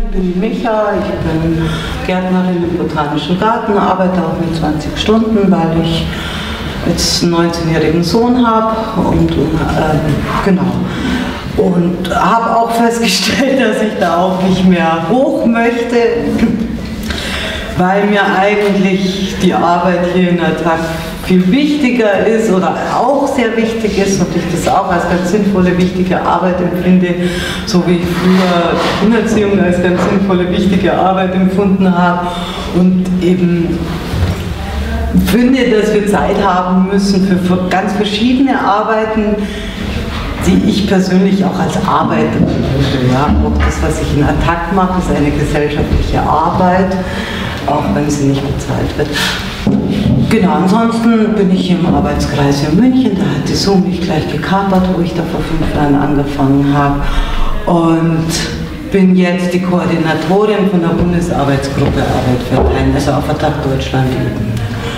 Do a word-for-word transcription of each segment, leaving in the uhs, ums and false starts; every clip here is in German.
ich bin Micha, ich bin Gärtnerin im Botanischen Garten, arbeite auch mit zwanzig Stunden, weil ich jetzt einen neunzehnjährigen Sohn habe und ähm, genau. Und habe auch festgestellt, dass ich da auch nicht mehr hoch möchte, weil mir eigentlich die Arbeit hier in der Tag viel wichtiger ist oder auch sehr wichtig ist und ich das auch als ganz sinnvolle, wichtige Arbeit empfinde, so wie ich früher Kindererziehung als ganz sinnvolle, wichtige Arbeit empfunden habe und eben finde, dass wir Zeit haben müssen für ganz verschiedene Arbeiten, die ich persönlich auch als Arbeit empfinde. Ja, auch das, was ich in Attac mache, ist eine gesellschaftliche Arbeit, auch wenn sie nicht bezahlt wird. Genau, ansonsten bin ich im Arbeitskreis in München, da hat die Zoom mich gleich gekapert, wo ich da vor fünf Jahren angefangen habe. Und bin jetzt die Koordinatorin von der Bundesarbeitsgruppe Arbeit verteilen, also auf Attac Deutschland eben.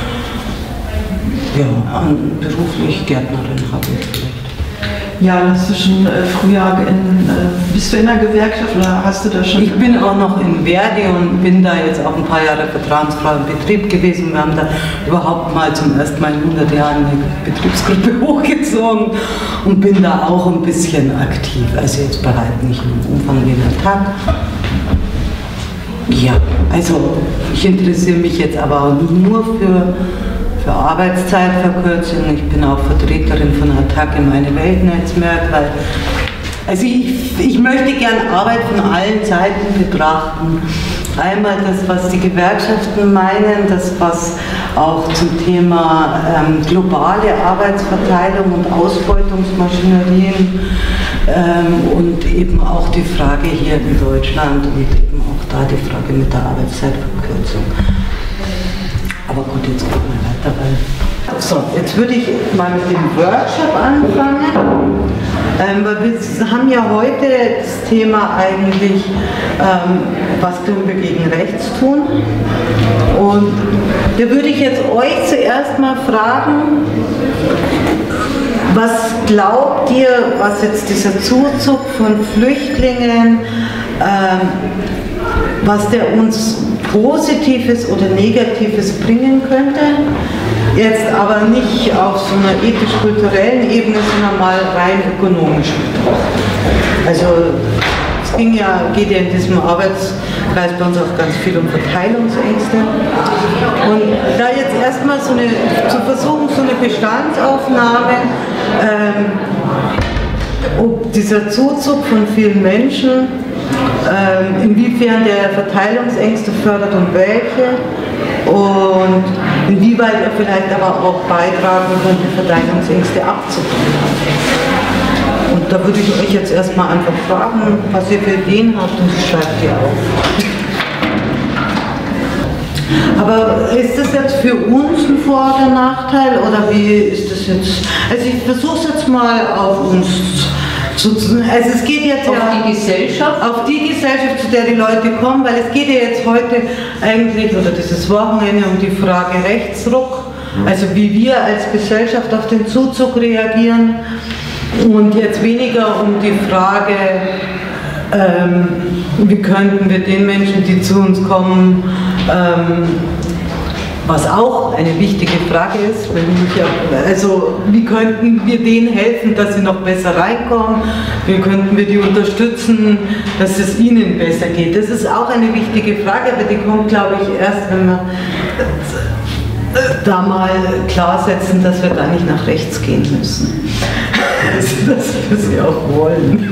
Ja, und beruflich Gärtnerin habe ich vielleicht. Ja, hast du schon äh, früher in, äh, bist du in der Gewerkschaft oder hast du da schon? Ich bin auch noch in Verdi und bin da jetzt auch ein paar Jahre vertrauensfrei im Betrieb gewesen. Wir haben da überhaupt mal zum ersten Mal in hundert Jahren eine Betriebsgruppe hochgezogen und bin da auch ein bisschen aktiv. Also jetzt bei weitem nicht im Umfang wie in der Tag. Ja, also ich interessiere mich jetzt aber nur für für Arbeitszeitverkürzung. Ich bin auch Vertreterin von Attac in meine Weltnetzwerk, weil also ich, ich möchte gerne Arbeit von allen Seiten betrachten. Einmal das, was die Gewerkschaften meinen, das, was auch zum Thema ähm, globale Arbeitsverteilung und Ausbeutungsmaschinerien ähm, und eben auch die Frage hier in Deutschland und eben auch da die Frage mit der Arbeitszeitverkürzung. Aber gut, jetzt gucken wir weiter. Weil so, jetzt würde ich mal mit dem Workshop anfangen. Ähm, weil wir haben ja heute das Thema eigentlich, ähm, was können wir gegen rechts tun? Und da würde ich jetzt euch zuerst mal fragen, was glaubt ihr, was jetzt dieser Zuzug von Flüchtlingen, ähm, was der uns Positives oder Negatives bringen könnte, jetzt aber nicht auf so einer ethisch-kulturellen Ebene, sondern mal rein ökonomisch betrachtet. Also es ging ja, geht ja in diesem Arbeitskreis bei uns auch ganz viel um Verteilungsängste. Und da jetzt erstmal so eine, zu versuchen, so eine Bestandsaufnahme, ähm, ob dieser Zuzug von vielen Menschen, Ähm, inwiefern der Verteilungsängste fördert und welche und inwieweit er vielleicht aber auch beitragen könnte, Verteilungsängste abzubauen. Und da würde ich euch jetzt erstmal einfach fragen, was ihr für Ideen habt und schreibt die auf. Aber ist das jetzt für uns ein Vor- oder Nachteil oder wie ist das jetzt? Also ich versuche es jetzt mal auf uns zu Also es geht jetzt auf ja die Gesellschaft? Auf die Gesellschaft, zu der die Leute kommen, weil es geht ja jetzt heute eigentlich, oder dieses Wochenende, um die Frage Rechtsruck, also wie wir als Gesellschaft auf den Zuzug reagieren und jetzt weniger um die Frage, ähm, wie könnten wir den Menschen, die zu uns kommen, ähm, was auch eine wichtige Frage ist, wenn ich ja, also wie könnten wir denen helfen, dass sie noch besser reinkommen, wie könnten wir die unterstützen, dass es ihnen besser geht. Das ist auch eine wichtige Frage, aber die kommt, glaube ich, erst, wenn wir da mal klar setzen, dass wir da nicht nach rechts gehen müssen. Also, dass wir sie auch wollen.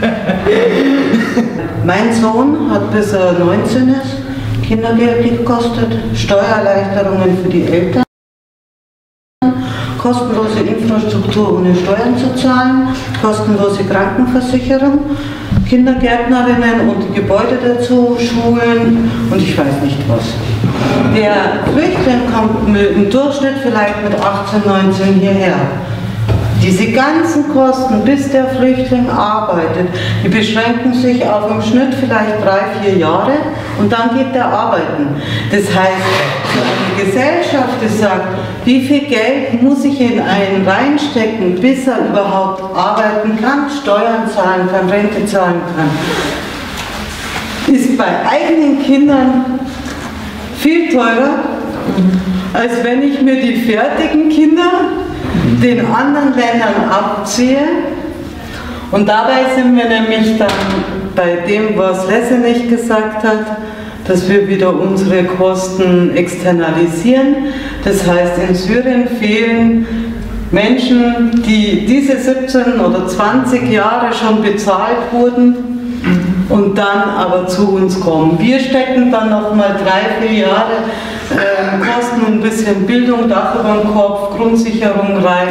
Mein Sohn hat bis er neunzehn ist Kindergeld gekostet, Steuererleichterungen für die Eltern, kostenlose Infrastruktur ohne Steuern zu zahlen, kostenlose Krankenversicherung, Kindergärtnerinnen und die Gebäude dazu, Schulen und ich weiß nicht was. Der Flüchtling kommt im Durchschnitt vielleicht mit achtzehn, neunzehn hierher. Diese ganzen Kosten, bis der Flüchtling arbeitet, die beschränken sich auf im Schnitt vielleicht drei, vier Jahre und dann geht der arbeiten. Das heißt, für eine Gesellschaft, die sagt, wie viel Geld muss ich in einen reinstecken, bis er überhaupt arbeiten kann, Steuern zahlen kann, Rente zahlen kann, ist bei eigenen Kindern viel teurer, als wenn ich mir die fertigen Kinder den anderen Ländern abziehe. Und dabei sind wir nämlich dann bei dem, was Lessenich gesagt hat, dass wir wieder unsere Kosten externalisieren. Das heißt, in Syrien fehlen Menschen, die diese siebzehn oder zwanzig Jahre schon bezahlt wurden und dann aber zu uns kommen. Wir stecken dann noch mal drei, vier Jahre äh, Kosten, ein bisschen Bildung, Dach über dem Kopf, Grundsicherung rein.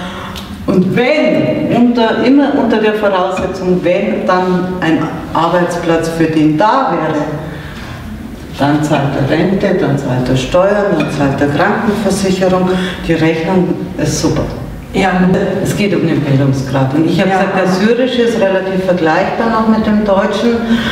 Und wenn, unter, immer unter der Voraussetzung, wenn dann ein Arbeitsplatz für den da wäre, dann zahlt er Rente, dann zahlt er Steuern, dann zahlt er Krankenversicherung. Die Rechnung ist super. Ja, es geht um den Bildungsgrad. Und ich habe ja. gesagt, der syrische ist relativ vergleichbar noch mit dem deutschen.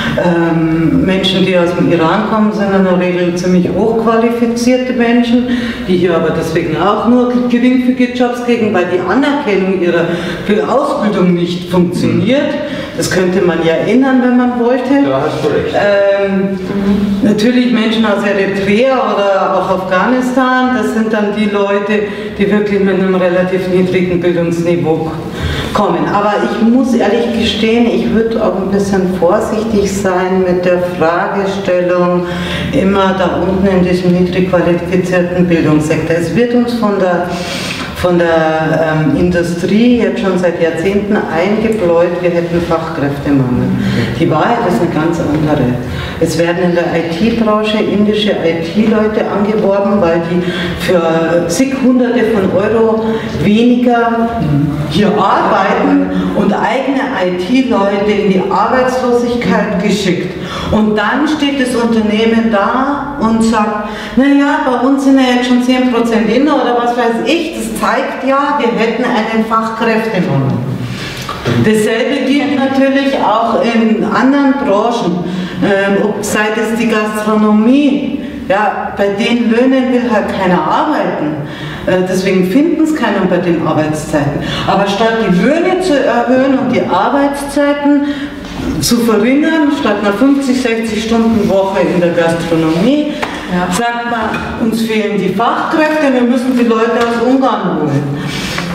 Ähm, Menschen, die aus dem Iran kommen, sind in der Regel ziemlich hochqualifizierte Menschen, die hier aber deswegen auch nur geringfügige Jobs kriegen, weil die Anerkennung ihrer Ausbildung nicht funktioniert. Das könnte man ja ändern, wenn man wollte. Da hast du recht. Ähm, natürlich Menschen aus Eritrea oder auch Afghanistan, das sind dann die Leute, die wirklich mit einem relativ niedrigen Bildungsniveau kommen. Aber ich muss ehrlich gestehen, ich würde auch ein bisschen vorsichtig sein mit der Fragestellung immer da unten in diesem niedrig qualifizierten Bildungssektor. Es wird uns von der von der ähm, Industrie jetzt schon seit Jahrzehnten eingebläut, wir hätten Fachkräftemangel. Die Wahrheit ist eine ganz andere. Es werden in der I T-Branche indische I T-Leute angeworben, weil die für zig Hunderte von Euro weniger hier arbeiten und eigene I T-Leute in die Arbeitslosigkeit geschickt. Und dann steht das Unternehmen da und sagt, naja, bei uns sind ja jetzt schon zehn Prozent Inder oder was weiß ich, das zeigt ja, wir hätten einen Fachkräftemangel. Dasselbe gilt natürlich auch in anderen Branchen, ähm, sei es die Gastronomie. Ja, bei den Löhnen will halt keiner arbeiten. Äh, deswegen finden es keiner bei den Arbeitszeiten. Aber statt die Löhne zu erhöhen und die Arbeitszeiten zu verringern, statt einer fünfzig, sechzig Stunden Woche in der Gastronomie, ja. sagt man, uns fehlen die Fachkräfte, wir müssen die Leute aus Ungarn holen.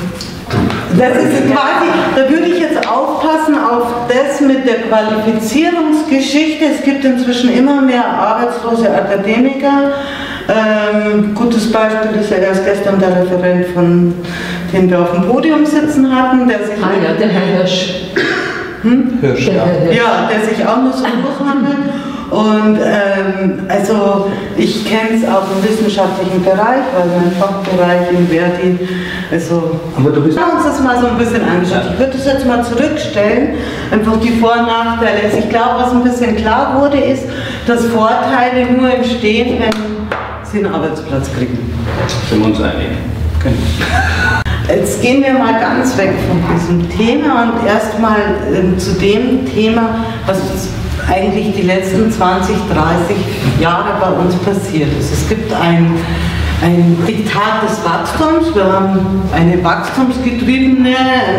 Das ist quasi, da würde ich jetzt aufpassen auf das mit der Qualifizierungsgeschichte. Es gibt inzwischen immer mehr arbeitslose Akademiker. Ähm, gutes Beispiel ist ja erst gestern der Referent, von dem wir auf dem Podium sitzen hatten, der sich... Ah ja, der Herr Hirsch. Hm? Hirsch, ja. Ja, der sich auch nur so durchhandelt. Und ähm, also ich kenne es auch im wissenschaftlichen Bereich, weil mein Fachbereich in Verdi, also aber du bist wir haben uns das mal so ein bisschen angeschaut. Ja. Ich würde das jetzt mal zurückstellen, einfach die Vor- und Nachteile. Also ich glaube, was ein bisschen klar wurde, ist, dass Vorteile nur entstehen, wenn sie einen Arbeitsplatz kriegen. Sind wir uns einig. Genau. Jetzt gehen wir mal ganz weg von diesem Thema und erstmal äh, zu dem Thema, was eigentlich die letzten zwanzig, dreißig Jahre bei uns passiert ist. Es gibt ein, ein Diktat des Wachstums, wir haben eine wachstumsgetriebene,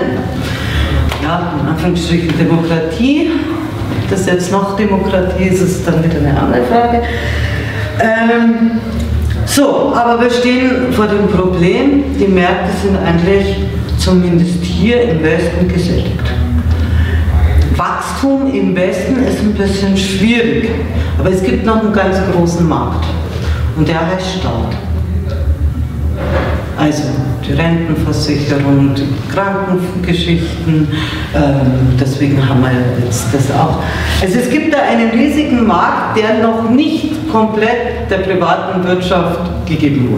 ja, in Anführungsstrichen Demokratie. Ob das jetzt noch Demokratie ist, ist dann wieder eine andere Frage. Ähm, so, aber wir stehen vor dem Problem, die Märkte sind eigentlich zumindest hier im Westen gesättigt. Wachstum im Westen ist ein bisschen schwierig, aber es gibt noch einen ganz großen Markt und der heißt Staat. Also die Rentenversicherung, die Krankengeschichten, ähm, deswegen haben wir jetzt das auch. Also es gibt da einen riesigen Markt, der noch nicht komplett der privaten Wirtschaft gegeben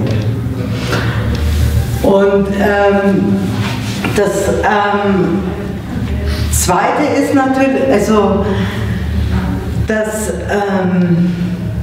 wurde. Und ähm, das ähm, Zweite ist natürlich, also das, ähm,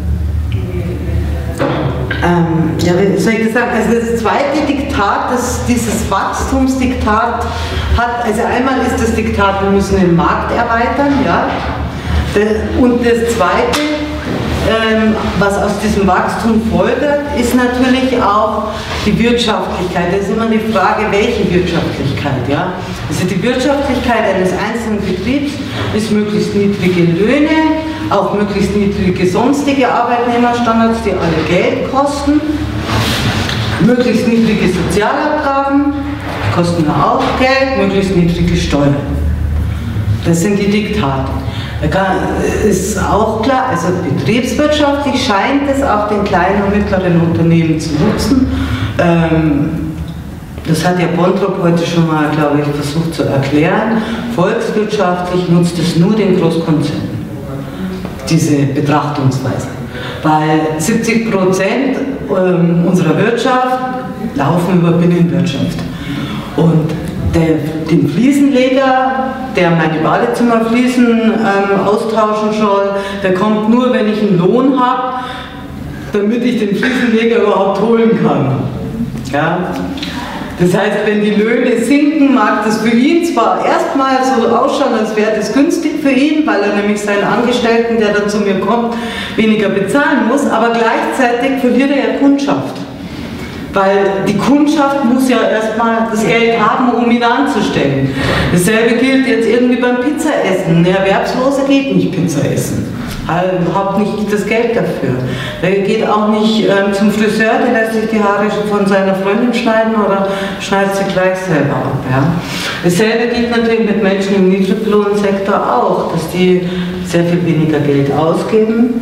ähm, ja, wie soll ich das sagen, also das zweite Diktat, das dieses Wachstumsdiktat hat, also einmal ist das Diktat, wir müssen den Markt erweitern, ja, und das zweite, ähm, was aus diesem Wachstum folgert, ist natürlich auch die Wirtschaftlichkeit. Das ist immer die Frage, welche Wirtschaftlichkeit, ja. Also die Wirtschaftlichkeit eines einzelnen Betriebs ist möglichst niedrige Löhne auch möglichst niedrige sonstige Arbeitnehmerstandards, die alle Geld kosten, möglichst niedrige Sozialabgaben, kosten auch Geld, möglichst niedrige Steuern. Das sind die Diktate. Da ist auch klar, also betriebswirtschaftlich scheint es auch den kleinen und mittleren Unternehmen zu nutzen. Ähm, das hat ja Bontrop heute schon mal, glaube ich, versucht zu erklären. Volkswirtschaftlich nutzt es nur den Großkonzernen, diese Betrachtungsweise. Weil siebzig Prozent ähm, unserer Wirtschaft laufen über Binnenwirtschaft. Und Der, den Fliesenleger, der meine Badezimmerfliesen ähm, austauschen soll, der kommt nur, wenn ich einen Lohn habe, damit ich den Fliesenleger überhaupt holen kann. Ja? Das heißt, wenn die Löhne sinken, mag das für ihn zwar erstmal so ausschauen, als wäre das günstig für ihn, weil er nämlich seinen Angestellten, der dann zu mir kommt, weniger bezahlen muss, aber gleichzeitig verliert er ja Kundschaft. Weil die Kundschaft muss ja erstmal das Geld haben, um ihn anzustellen. Dasselbe gilt jetzt irgendwie beim Pizzaessen. Der Erwerbslose geht nicht Pizza essen. Er hat nicht das Geld dafür. Der geht auch nicht ähm, zum Friseur, der lässt sich die Haare von seiner Freundin schneiden oder schneidet sie gleich selber ab. Ja. Dasselbe gilt natürlich mit Menschen im Niedriglohnsektor auch, dass die sehr viel weniger Geld ausgeben.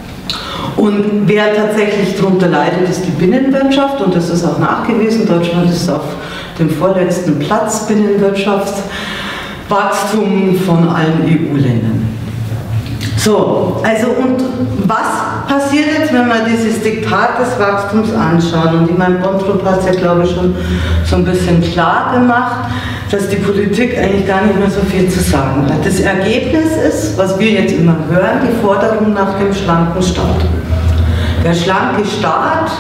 Und wer tatsächlich darunter leidet, ist die Binnenwirtschaft, und das ist auch nachgewiesen. Deutschland ist auf dem vorletzten Platz Binnenwirtschaftswachstum von allen E U-Ländern. So, also und was passiert jetzt, wenn wir dieses Diktat des Wachstums anschauen? Und ich meine, Bontrop hat es ja, glaube ich, schon so ein bisschen klar gemacht, dass die Politik eigentlich gar nicht mehr so viel zu sagen hat. Das Ergebnis ist, was wir jetzt immer hören, die Forderung nach dem schlanken Staat. Der schlanke Staat,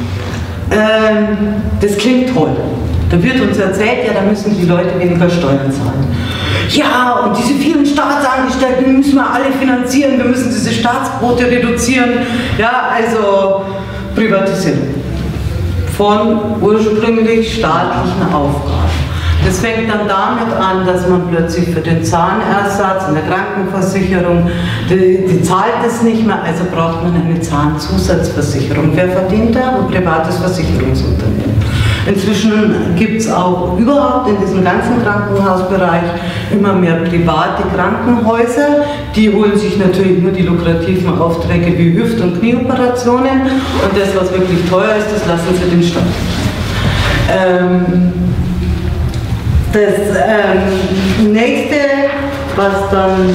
ähm, das klingt toll. Da wird uns erzählt, ja, da müssen die Leute weniger Steuern zahlen. Ja, und diese vielen Staatsangestellten müssen wir alle finanzieren, wir müssen diese Staatsquote reduzieren. Ja, also Privatisierung von ursprünglich staatlichen Aufgaben. Das fängt dann damit an, dass man plötzlich für den Zahnersatz in der Krankenversicherung, die, die zahlt es nicht mehr, also braucht man eine Zahnzusatzversicherung. Wer verdient da? Ein privates Versicherungsunternehmen. Inzwischen gibt es auch überhaupt in diesem ganzen Krankenhausbereich immer mehr private Krankenhäuser. Die holen sich natürlich nur die lukrativen Aufträge wie Hüft- und Knieoperationen, und das, was wirklich teuer ist, das lassen sie den Staat. Ähm, Das ähm, nächste, was dann,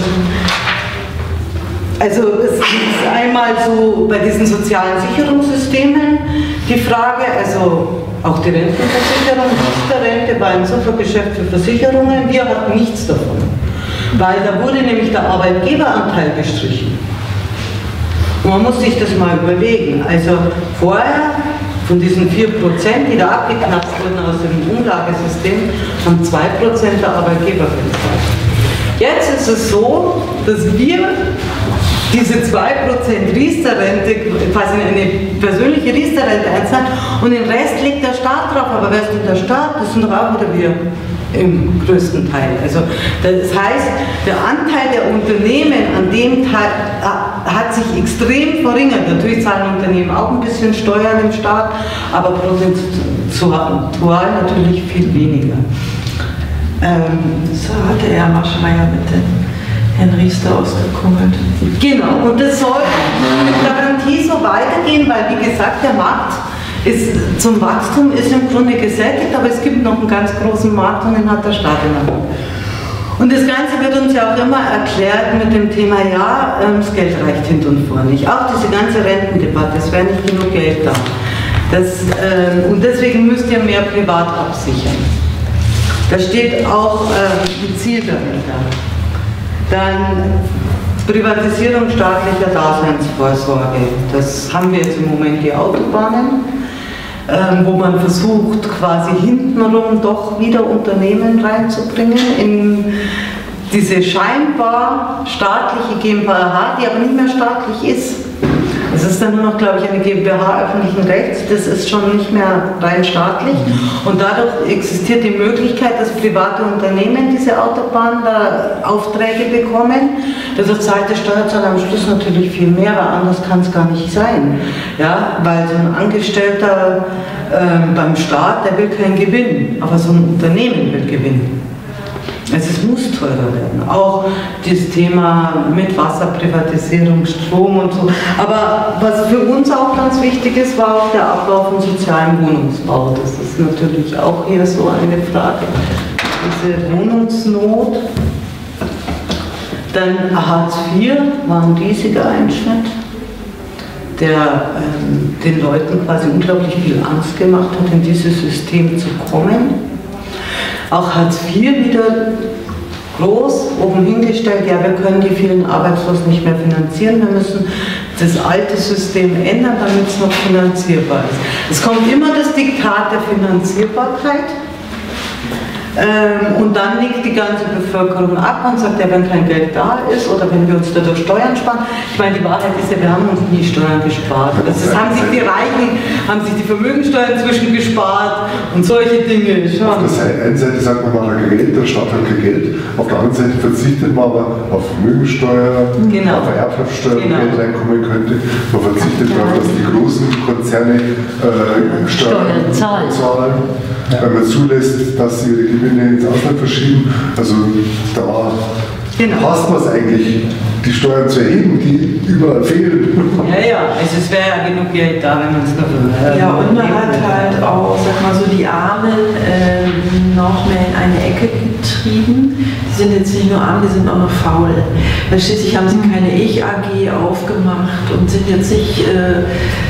also es ist einmal so bei diesen sozialen Sicherungssystemen die Frage, also auch die Rentenversicherung, Rente war ein super Geschäft für Versicherungen, wir hatten nichts davon, weil da wurde nämlich der Arbeitgeberanteil gestrichen. Und man muss sich das mal überlegen, also vorher, von diesen vier Prozent, die da abgeknapst wurden aus dem Umlagesystem, haben zwei Prozent der Arbeitgeber bezahlt. Jetzt ist es so, dass wir diese zwei Prozent Riester-Rente, quasi eine persönliche Riester-Rente einzahlen, und den Rest legt der Staat drauf. Aber wer ist denn der Staat? Das sind doch auch wieder wir im größten Teil. Also das heißt, der Anteil der Unternehmen an dem Teil hat sich extrem verringert. Natürlich zahlen Unternehmen auch ein bisschen Steuern im Staat, aber prozentual natürlich viel weniger. Ähm, so hatte Herr Maschmeyer mit dem Herrn Riester ausgekungelt. Genau, und das soll mit Garantie so weitergehen, weil wie gesagt, der Markt ist, zum Wachstum ist im Grunde gesättigt, aber es gibt noch einen ganz großen Markt, und den hat der Staat in der Hand. Und das Ganze wird uns ja auch immer erklärt mit dem Thema, ja, das Geld reicht hinten und vorne nicht. Auch diese ganze Rentendebatte, es wäre nicht genug Geld da. Das, äh, und deswegen müsst ihr mehr privat absichern. Da steht auch äh, ein Ziel dahinter. Dann Privatisierung staatlicher Daseinsvorsorge. Das haben wir jetzt im Moment die Autobahnen, ähm, wo man versucht, quasi hintenrum doch wieder Unternehmen reinzubringen in diese scheinbar staatliche GmbH, die aber nicht mehr staatlich ist. Es ist dann nur noch, glaube ich, eine GmbH öffentlichen Rechts, das ist schon nicht mehr rein staatlich. Und dadurch existiert die Möglichkeit, dass private Unternehmen diese Autobahn da Aufträge bekommen. Dadurch zahlt der Steuerzahler am Schluss natürlich viel mehr, weil anders kann es gar nicht sein. Ja, weil so ein Angestellter äh, beim Staat, der will keinen Gewinn, aber so ein Unternehmen will Gewinn. Also es muss teurer werden. Auch das Thema mit Wasserprivatisierung, Strom und so. Aber was für uns auch ganz wichtig ist, war auch der Abbau von sozialem Wohnungsbau. Das ist natürlich auch hier so eine Frage. Diese Wohnungsnot. Dann Hartz vier war ein riesiger Einschnitt, der ähm, den Leuten quasi unglaublich viel Angst gemacht hat, in dieses System zu kommen. Auch Hartz vier wieder groß oben hingestellt, ja, wir können die vielen Arbeitslosen nicht mehr finanzieren, wir müssen das alte System ändern, damit es noch finanzierbar ist. Es kommt immer das Diktat der Finanzierbarkeit. Ähm, und dann liegt die ganze Bevölkerung ab und sagt, ja, wenn kein Geld da ist oder wenn wir uns dadurch Steuern sparen. Ich meine, die Wahrheit ist ja, wir haben uns nie Steuern gespart. Das ist, haben sich die Reichen, haben sich die Vermögensteuer inzwischen gespart und solche Dinge schon. Auf der einen Seite sagt man, man hat kein Geld, der Staat hat kein Geld. Auf der anderen Seite verzichtet man aber auf Vermögensteuer, genau. auf Erbschaftssteuer, genau. wo Geld reinkommen könnte. Man verzichtet darauf, dass die großen Konzerne äh, Steuern zahlen. Ja. Wenn man zulässt, dass sie ihre Gewinne ins Ausland verschieben. Also da genau. passt man es eigentlich, die Steuern zu erheben, die überall fehlen. Ja, ja, also es wäre ja genug Geld da, wenn man es nur äh, Ja, und man hat halt auch, sag mal so, die Armen äh, noch mehr in eine Ecke getrieben. Die sind jetzt nicht nur arm, die sind auch noch faul. Weil schließlich haben sie keine Ich-A G aufgemacht und sind jetzt nicht äh,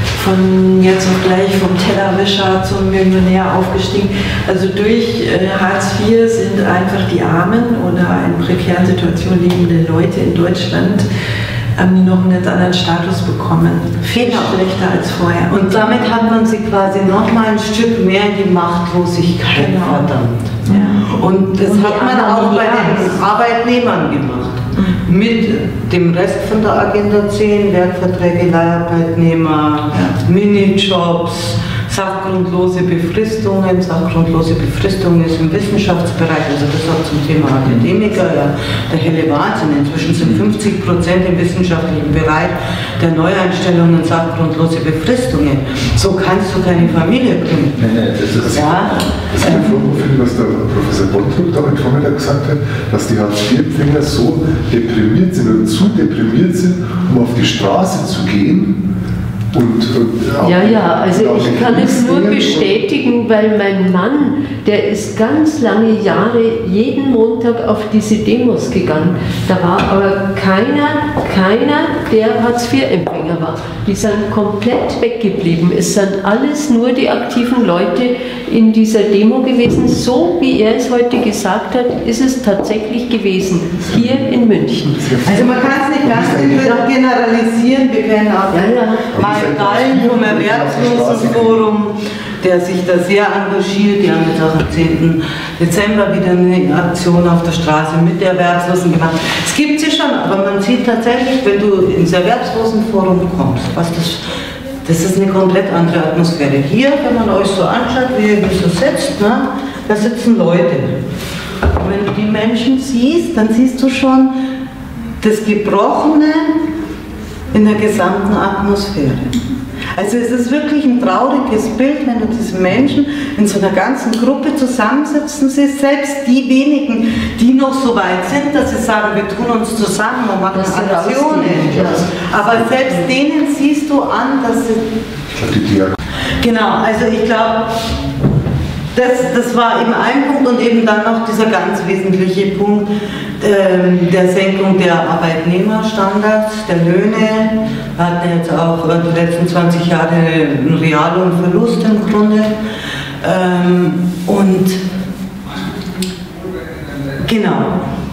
von jetzt auf gleich vom Tellerwischer zum Millionär aufgestiegen. Also durch äh, Hartz vier sind einfach die Armen oder in prekären Situationen lebende Leute in Deutschland haben die noch einen ganz anderen Status bekommen. Viel genau. schlechter als vorher. Und damit hat man sie quasi noch mal ein Stück mehr in die Machtlosigkeit genau. verdammt. Ja. Und das Und hat man auch bei den Arbeitnehmern gemacht. Mhm. Mit dem Rest von der Agenda zehn, Werkverträge, Leiharbeitnehmer, ja. Minijobs, sachgrundlose Befristungen. Sachgrundlose Befristung ist im Wissenschaftsbereich, also das auch zum Thema Akademiker, ja, der helle Wahnsinn. Inzwischen sind fünfzig Prozent im wissenschaftlichen Bereich der Neueinstellungen sachgrundlose Befristungen. So kannst du keine Familie gründen. Nein, nein, das ist ja. Das ist ein Vorwurf, was der Professor Bontrug da heute Vormittag gesagt hat, dass die Hartz vier Empfänger so deprimiert sind oder zu deprimiert sind, um auf die Straße zu gehen. Und, und ja, ja, also ich kann es nur bestätigen, weil mein Mann, der ist ganz lange Jahre jeden Montag auf diese Demos gegangen. Da war aber keiner, keiner, der Hartz vier Empfänger war. Die sind komplett weggeblieben. Es sind alles nur die aktiven Leute in dieser Demo gewesen. So wie er es heute gesagt hat, ist es tatsächlich gewesen, hier in München. Also man kann es nicht ganz generalisieren, wir kennen auch ja, ja. mal Gallen vom Erwerbslosenforum, der sich da sehr engagiert. Die haben jetzt auch am zehnten Dezember wieder eine Aktion auf der Straße mit der Erwerbslosen gemacht. Es gibt sie schon, aber man sieht tatsächlich, wenn du ins Erwerbslosenforum kommst, was das, das ist eine komplett andere Atmosphäre. Hier, wenn man euch so anschaut, wie ihr hier so sitzt, ne, da sitzen Leute. Und wenn du die Menschen siehst, dann siehst du schon das Gebrochene in der gesamten Atmosphäre. Also es ist wirklich ein trauriges Bild, wenn du diese Menschen in so einer ganzen Gruppe zusammensitzen siehst, selbst die wenigen, die noch so weit sind, dass sie sagen, wir tun uns zusammen und machen Aktionen. Aber selbst denen siehst du an, dass sie... Genau, also ich glaube, Das, das war eben ein Punkt und eben dann noch dieser ganz wesentliche Punkt ähm, der Senkung der Arbeitnehmerstandards, der Löhne. Wir hatten jetzt auch äh, die letzten zwanzig Jahre einen Reallohnverlust im Grunde. Ähm, und genau.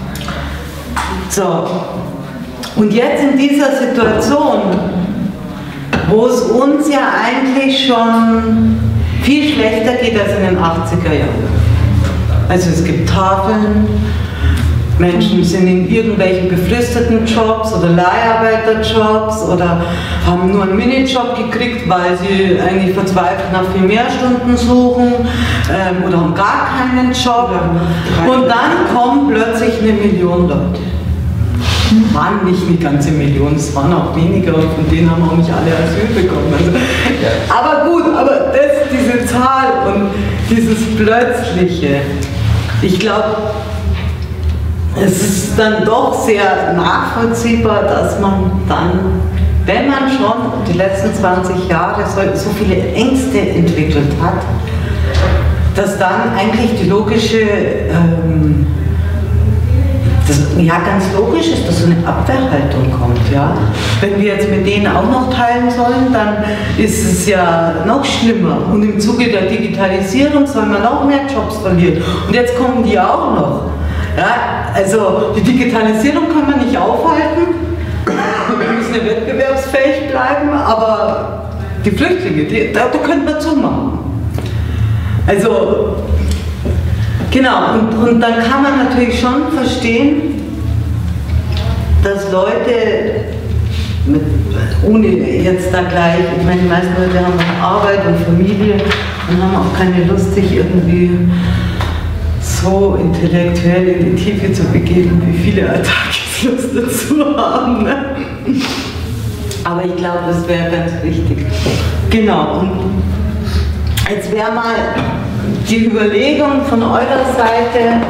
So. Und jetzt in dieser Situation, wo es uns ja eigentlich schon viel schlechter geht als in den achtziger Jahren. Also es gibt Tafeln, Menschen sind in irgendwelchen befristeten Jobs oder Leiharbeiterjobs oder haben nur einen Minijob gekriegt, weil sie eigentlich verzweifelt nach viel mehr Stunden suchen ähm, oder haben gar keinen Job. Und dann kommen plötzlich eine Million Leute. Waren nicht eine ganze Million, es waren auch weniger und von denen haben auch nicht alle Asyl bekommen. Also, aber gut, aber das, diese Zahl und dieses Plötzliche, ich glaube, es ist dann doch sehr nachvollziehbar, dass man dann, wenn man schon die letzten zwanzig Jahre so, so viele Ängste entwickelt hat, dass dann eigentlich die logische, ähm, das, ja ganz logisch ist, dass so eine Abwehrhaltung kommt. Ja? Wenn wir jetzt mit denen auch noch teilen sollen, dann ist es ja noch schlimmer. Und im Zuge der Digitalisierung soll man noch mehr Jobs verlieren. Und jetzt kommen die auch noch. Ja, also die Digitalisierung kann man nicht aufhalten, wir müssen ja wettbewerbsfähig bleiben, aber die Flüchtlinge, die, da, da könnte man zumachen. Also, genau, und, und dann kann man natürlich schon verstehen, dass Leute, mit, ohne jetzt da gleich, ich meine, die meisten Leute haben auch Arbeit und Familie und haben auch keine Lust, sich irgendwie so intellektuell in die Tiefe zu begeben, wie viele Attackes dazu haben. Ne? Aber ich glaube, das wäre ganz wichtig. Genau, und jetzt wäre mal die Überlegung von eurer Seite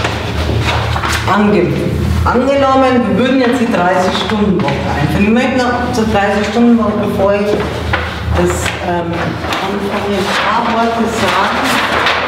ange angenommen, wir würden jetzt die dreißig-Stunden-Woche einführen. Ich möchte noch zur dreißig-Stunden-Woche, bevor ich das ähm, anfange, ein paar Worte sagen.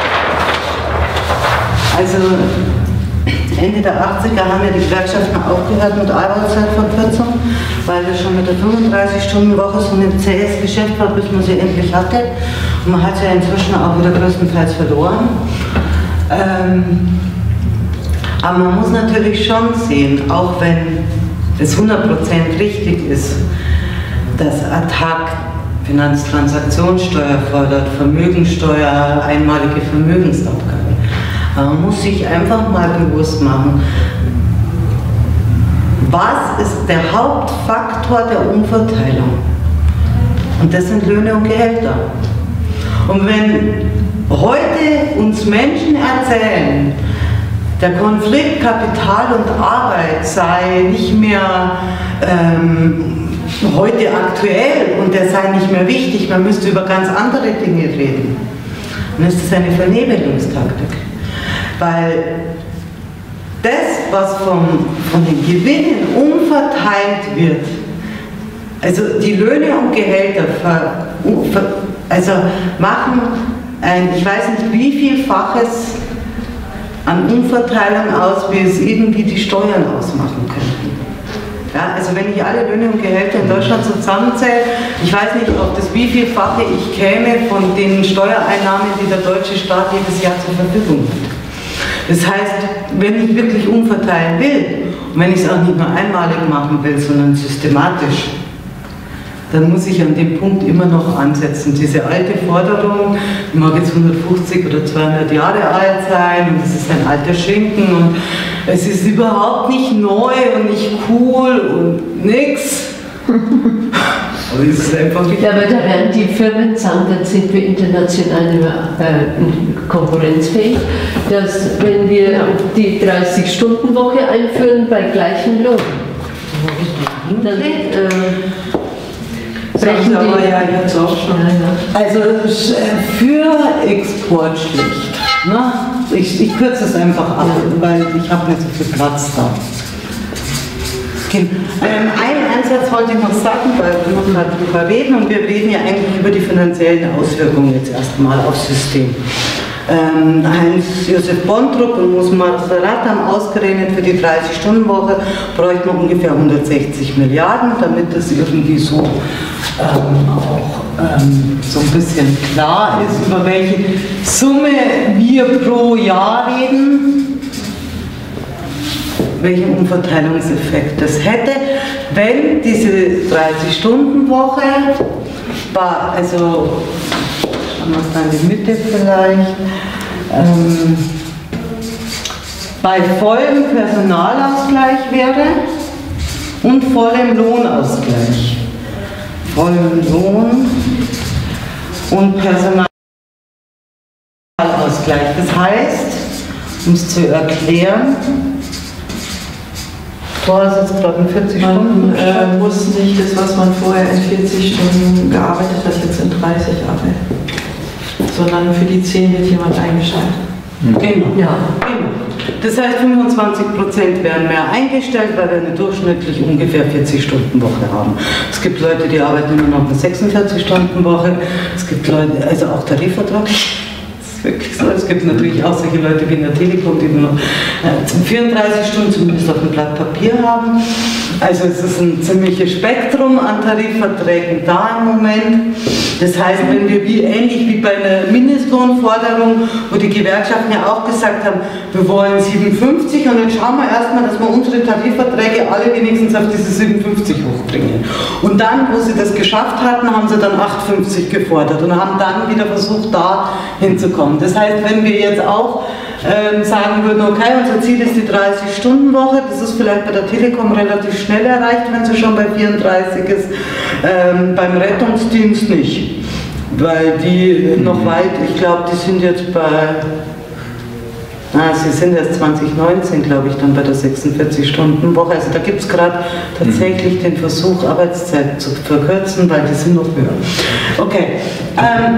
Also Ende der achtziger haben ja die Gewerkschaften aufgehört mit Arbeitszeitverkürzung, weil wir schon mit der fünfunddreißig-Stunden-Woche so ein zähes Geschäft war, bis man sie endlich hatte. Und man hat sie ja inzwischen auch wieder größtenteils verloren. Ähm, aber man muss natürlich schon sehen, auch wenn es hundert Prozent richtig ist, dass A T A C Finanztransaktionssteuer fordert, Vermögensteuer, einmalige Vermögensabgabe. Man muss sich einfach mal bewusst machen, was ist der Hauptfaktor der Umverteilung? Und das sind Löhne und Gehälter. Und wenn heute uns Menschen erzählen, der Konflikt Kapital und Arbeit sei nicht mehr ähm, heute aktuell und der sei nicht mehr wichtig, man müsste über ganz andere Dinge reden, dann ist das eine Vernebelungstaktik. Weil das, was vom, von den Gewinnen umverteilt wird, also die Löhne und Gehälter ver, ver, also machen ein, ich weiß nicht wie vielfaches an Umverteilung aus, wie es irgendwie die Steuern ausmachen könnten. Ja, also wenn ich alle Löhne und Gehälter in Deutschland zusammenzähle, ich weiß nicht, ob das wie vielfache ich käme von den Steuereinnahmen, die der deutsche Staat jedes Jahr zur Verfügung hat. Das heißt, wenn ich wirklich umverteilen will, und wenn ich es auch nicht nur einmalig machen will, sondern systematisch, dann muss ich an dem Punkt immer noch ansetzen. Diese alte Forderung, die mag jetzt hundertfünfzig oder zweihundert Jahre alt sein und es ist ein alter Schinken und es ist überhaupt nicht neu und nicht cool und nix. Aber es ist einfach nicht. Ja, aber da werden die Firmen sagen, dann sind wir international äh, konkurrenzfähig, dass wenn wir die dreißig-Stunden-Woche einführen bei gleichem Lohn, dann äh, brechen aber die ja jetzt auch schon. Ja, ja. Also für Export schlicht. Ne? Ich, ich kürze es einfach ab, weil ich habe nicht so viel Platz da. Okay. Ähm, einen Einsatz wollte ich noch sagen, weil wir noch mal drüber reden und wir reden ja eigentlich über die finanziellen Auswirkungen jetzt erstmal aufs System. Ähm, Heinz-Josef Bontrop und Musmar Sarat haben ausgerechnet, für die dreißig-Stunden-Woche bräuchte man ungefähr hundertsechzig Milliarden, damit das irgendwie so ähm, auch ähm, so ein bisschen klar ist, über welche Summe wir pro Jahr reden, welchen Umverteilungseffekt das hätte, wenn diese dreißig-Stunden-Woche war, also schauen wir uns da in die Mitte vielleicht, ähm, bei vollem Personalausgleich wäre und vollem Lohnausgleich. Vollem Lohn und Personalausgleich. Das heißt, um es zu erklären, du hast jetzt gerade in vierzig Man Stunden. äh, muss nicht das, was man vorher in vierzig Stunden gearbeitet hat, jetzt in dreißig arbeiten, sondern für die zehn wird jemand eingestellt. Genau. Ja. Genau. Das heißt, fünfundzwanzig Prozent werden mehr eingestellt, weil wir eine durchschnittlich ungefähr vierzig Stunden Woche haben. Es gibt Leute, die arbeiten nur noch eine sechsundvierzig Stunden Woche. Es gibt Leute, also auch Tarifvertrag. Wirklich so. Es gibt natürlich auch solche Leute wie in der Telekom, die nur noch äh, vierunddreißig Stunden zumindest auf dem Blatt Papier haben. Also es ist ein ziemliches Spektrum an Tarifverträgen da im Moment. Das heißt, wenn wir wie, ähnlich wie bei einer Mindestlohnforderung, wo die Gewerkschaften ja auch gesagt haben, wir wollen siebenundfünfzig und jetzt schauen wir erstmal, dass wir unsere Tarifverträge alle wenigstens auf diese siebenundfünfzig hochbringen. Und dann, wo sie das geschafft hatten, haben sie dann achtundfünfzig gefordert und haben dann wieder versucht, da hinzukommen. Das heißt, wenn wir jetzt auch ähm, sagen würden, okay, unser Ziel ist die dreißig Stunden Woche, das ist vielleicht bei der Telekom relativ schnell erreicht, wenn sie schon bei vierunddreißig ist, ähm, beim Rettungsdienst nicht, weil die noch weit, ich glaube, die sind jetzt bei, ah, sie sind erst zwanzig neunzehn, glaube ich, dann bei der sechsundvierzig Stunden Woche, also da gibt es gerade tatsächlich den Versuch, Arbeitszeit zu verkürzen, weil die sind noch höher. Okay. Ähm,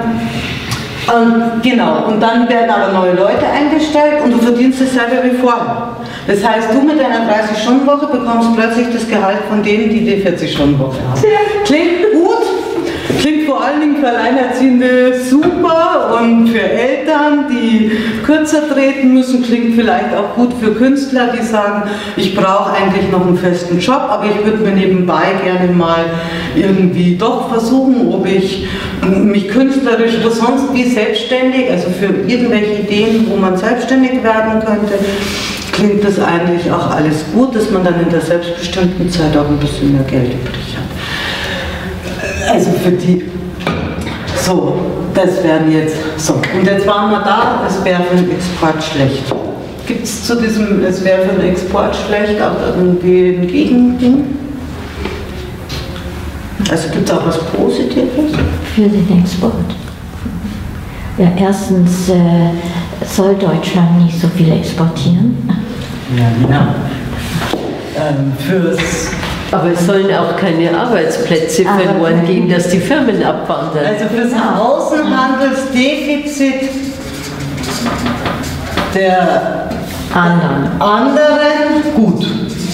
Und genau, und dann werden aber neue Leute eingestellt und du verdienst dasselbe wie vorher. Das heißt, du mit deiner dreißig Stunden Woche bekommst plötzlich das Gehalt von denen, die die vierzig Stunden Woche haben. Klingt gut, klingt vor allen Dingen für Alleinerziehende super und für Eltern, die kürzer treten müssen, klingt vielleicht auch gut für Künstler, die sagen, ich brauche eigentlich noch einen festen Job, aber ich würde mir nebenbei gerne mal irgendwie doch versuchen, ob ich mich künstlerisch oder sonst wie selbstständig, also für irgendwelche Ideen, wo man selbstständig werden könnte, klingt das eigentlich auch alles gut, dass man dann in der selbstbestimmten Zeit auch ein bisschen mehr Geld übrig hat. Also für die, so, das wären jetzt, so, und jetzt waren wir da, es wäre für den Export schlecht. Gibt es zu diesem, es wäre für den Export schlecht, auch irgendwie ein Gegending? Also gibt es auch was Positives? Für den Export. Ja, erstens äh, soll Deutschland nicht so viel exportieren. Ja, genau. Ähm, fürs Aber es sollen auch keine Arbeitsplätze Aber verloren kein- gehen, dass die Firmen abwandern. Also fürs Außenhandelsdefizit der Anderen. anderen gut.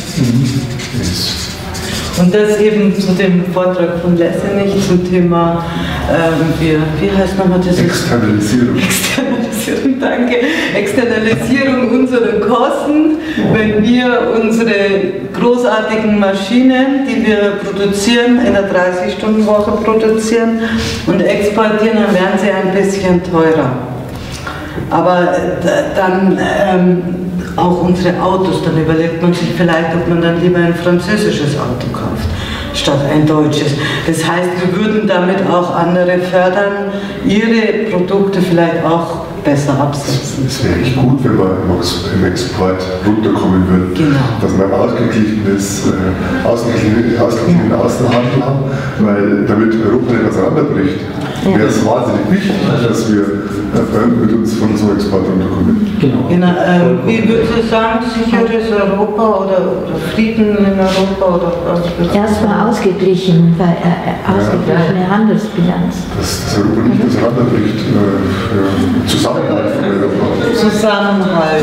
Und das eben zu dem Vortrag von Lessenich zum Thema, ähm, wie, wie heißt nochmal das? Externalisierung. Externalisierung, danke. Externalisierung unserer Kosten, wenn wir unsere großartigen Maschinen, die wir produzieren, in der dreißig Stunden Woche produzieren und exportieren, dann werden sie ein bisschen teurer. Aber äh, dann ähm, auch unsere Autos, dann überlegt man sich vielleicht, ob man dann lieber ein französisches Auto kauft, statt ein deutsches. Das heißt, wir würden damit auch andere fördern, ihre Produkte vielleicht auch besser absetzen. Es wäre echt gut, wenn wir im Export runterkommen würden, Genau. dass wir ein ausgeglichenes äh, ausgeglichenen, ausgeglichenen Außenhandel haben, weil damit Europa nicht auseinanderbricht, Ja. wäre es wahnsinnig wichtig, dass wir äh, mit uns von so Export runterkommen. Genau. Genau, ähm, wie würdest du sagen, sicheres Europa oder, oder Frieden in Europa? Oder was? Erstmal ausgeglichen, weil äh, ausgeglichene Handelsbilanz. Dass, dass Europa nicht auseinanderbricht, äh, für Zusammenhalt von Europa. Zusammenhalt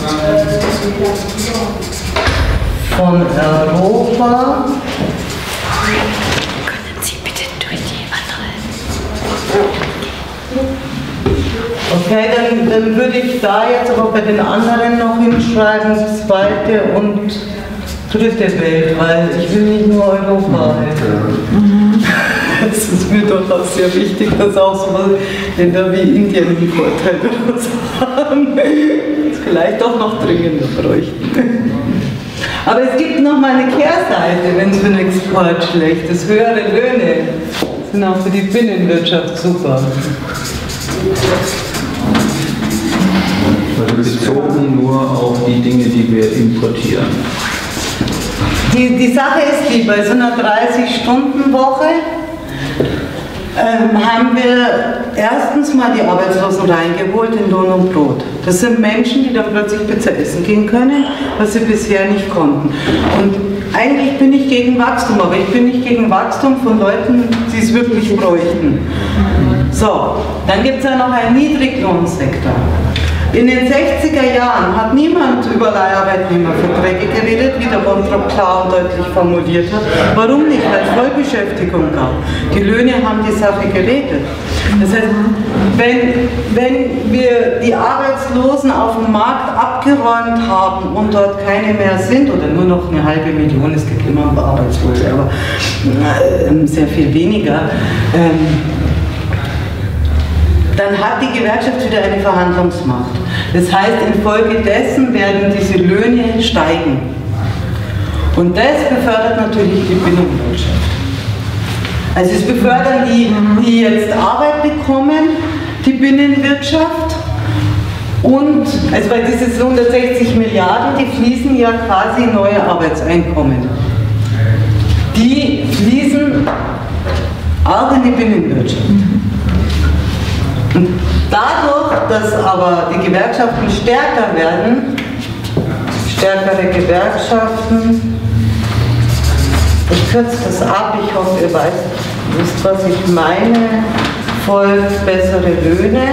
von Europa. Können Sie bitte durch die andere? Okay, dann, dann würde ich da jetzt aber bei den anderen noch hinschreiben, zweite und dritte Welt, weil ich will nicht nur Europa helfen. Es ist mir durchaus sehr wichtig, dass auch so Länder wie Indien einen Vorteil daraus haben. Das vielleicht doch noch dringender bräuchten. Aber es gibt noch mal eine Kehrseite, wenn es für den Export schlecht ist. Höhere Löhne sind auch für die Binnenwirtschaft super. Also bezogen nur auf die Dinge, die wir importieren. Die, die Sache ist die, bei so einer dreißig-Stunden-Woche ähm, haben wir erstens mal die Arbeitslosen reingeholt in Lohn und Brot. Das sind Menschen, die dann plötzlich Pizza essen gehen können, was sie bisher nicht konnten. Und eigentlich bin ich gegen Wachstum, aber ich bin nicht gegen Wachstum von Leuten, die es wirklich bräuchten. So, dann gibt es ja noch einen Niedriglohnsektor. In den sechziger Jahren hat niemand über Leiharbeitnehmerverträge geredet, wie der Bottrop klar und deutlich formuliert hat. Warum nicht? Weil es Vollbeschäftigung gab. Die Löhne haben die Sache geregelt. Das heißt, wenn, wenn wir die Arbeitslosen auf dem Markt abgeräumt haben und dort keine mehr sind, oder nur noch eine halbe Million, es gibt immer Arbeitslose, aber äh, sehr viel weniger, ähm, dann hat die Gewerkschaft wieder eine Verhandlungsmacht. Das heißt, infolgedessen werden diese Löhne steigen. Und das befördert natürlich die Binnenwirtschaft. Also es befördern die, die jetzt Arbeit bekommen, die Binnenwirtschaft. Und, also bei diesen hundertsechzig Milliarden, die fließen ja quasi in neue Arbeitseinkommen. Die fließen auch in die Binnenwirtschaft. Und dadurch, dass aber die Gewerkschaften stärker werden, stärkere Gewerkschaften, ich kürze das ab, ich hoffe, ihr weißt, wisst, was ich meine, folgt bessere Löhne.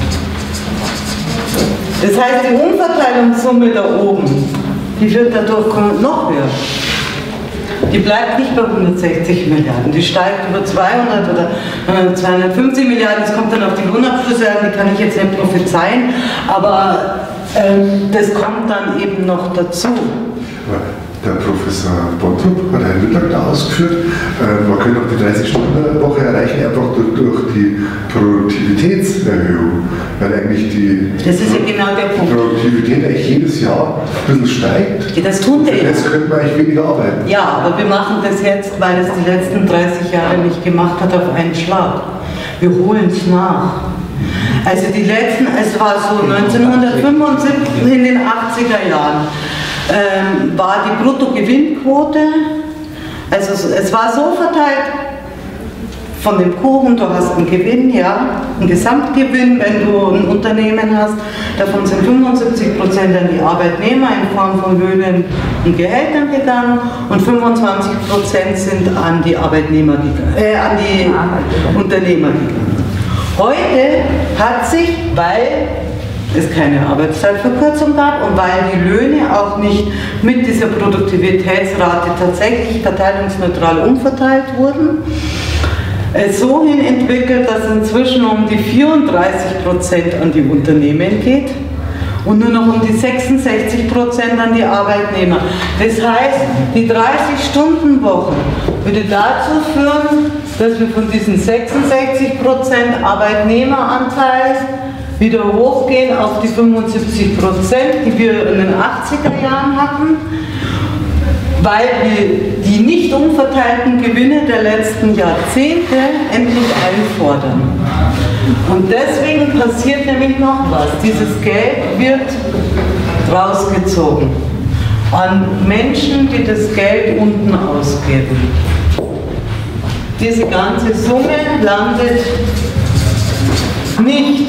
Das heißt, die Umverteilungssumme da oben, die wird dadurch noch höher. Die bleibt nicht bei hundertsechzig Milliarden, die steigt über zweihundert oder zweihundertfünfzig Milliarden, das kommt dann auf die Lohnabschlüsse an, die kann ich jetzt nicht prophezeien, aber ähm, das kommt dann eben noch dazu. Der Professor Bottrop hat einen Mittag da ausgeführt, äh, man könnte auch die dreißig-Stunden-Woche erreichen, einfach durch, durch die Produktivitätserhöhung, weil eigentlich die das ist ja genau der Punkt. Produktivität eigentlich jedes Jahr ein bisschen steigt. Ja, das tut er. Jetzt könnte man eigentlich weniger arbeiten. Ja, aber wir machen das jetzt, weil es die letzten dreißig Jahre nicht gemacht hat, auf einen Schlag. Wir holen es nach. Also die letzten, es war so neunzehnhundertfünfundsiebzig in den achtziger Jahren. Ähm, war die Bruttogewinnquote, also es, es war so verteilt von dem Kuchen, du hast einen Gewinn, ja, einen Gesamtgewinn, wenn du ein Unternehmen hast, davon sind fünfundsiebzig Prozent an die Arbeitnehmer in Form von Löhnen und Gehältern gegangen und fünfundzwanzig Prozent sind an die Arbeitnehmer gegangen, äh, an die Unternehmer gegangen. Heute hat sich, weil es keine Arbeitszeitverkürzung gab und weil die Löhne auch nicht mit dieser Produktivitätsrate tatsächlich verteilungsneutral umverteilt wurden, es so hin entwickelt, dass inzwischen um die vierunddreißig Prozent an die Unternehmen geht und nur noch um die sechsundsechzig Prozent an die Arbeitnehmer. Das heißt, die dreißig-Stunden-Woche würde dazu führen, dass wir von diesen sechsundsechzig Prozent Arbeitnehmeranteil wieder hochgehen auf die fünfundsiebzig Prozent, die wir in den achtziger Jahren hatten, weil wir die nicht umverteilten Gewinne der letzten Jahrzehnte endlich einfordern. Und deswegen passiert nämlich noch was. Dieses Geld wird rausgezogen an Menschen, die das Geld unten ausgeben. Diese ganze Summe landet nicht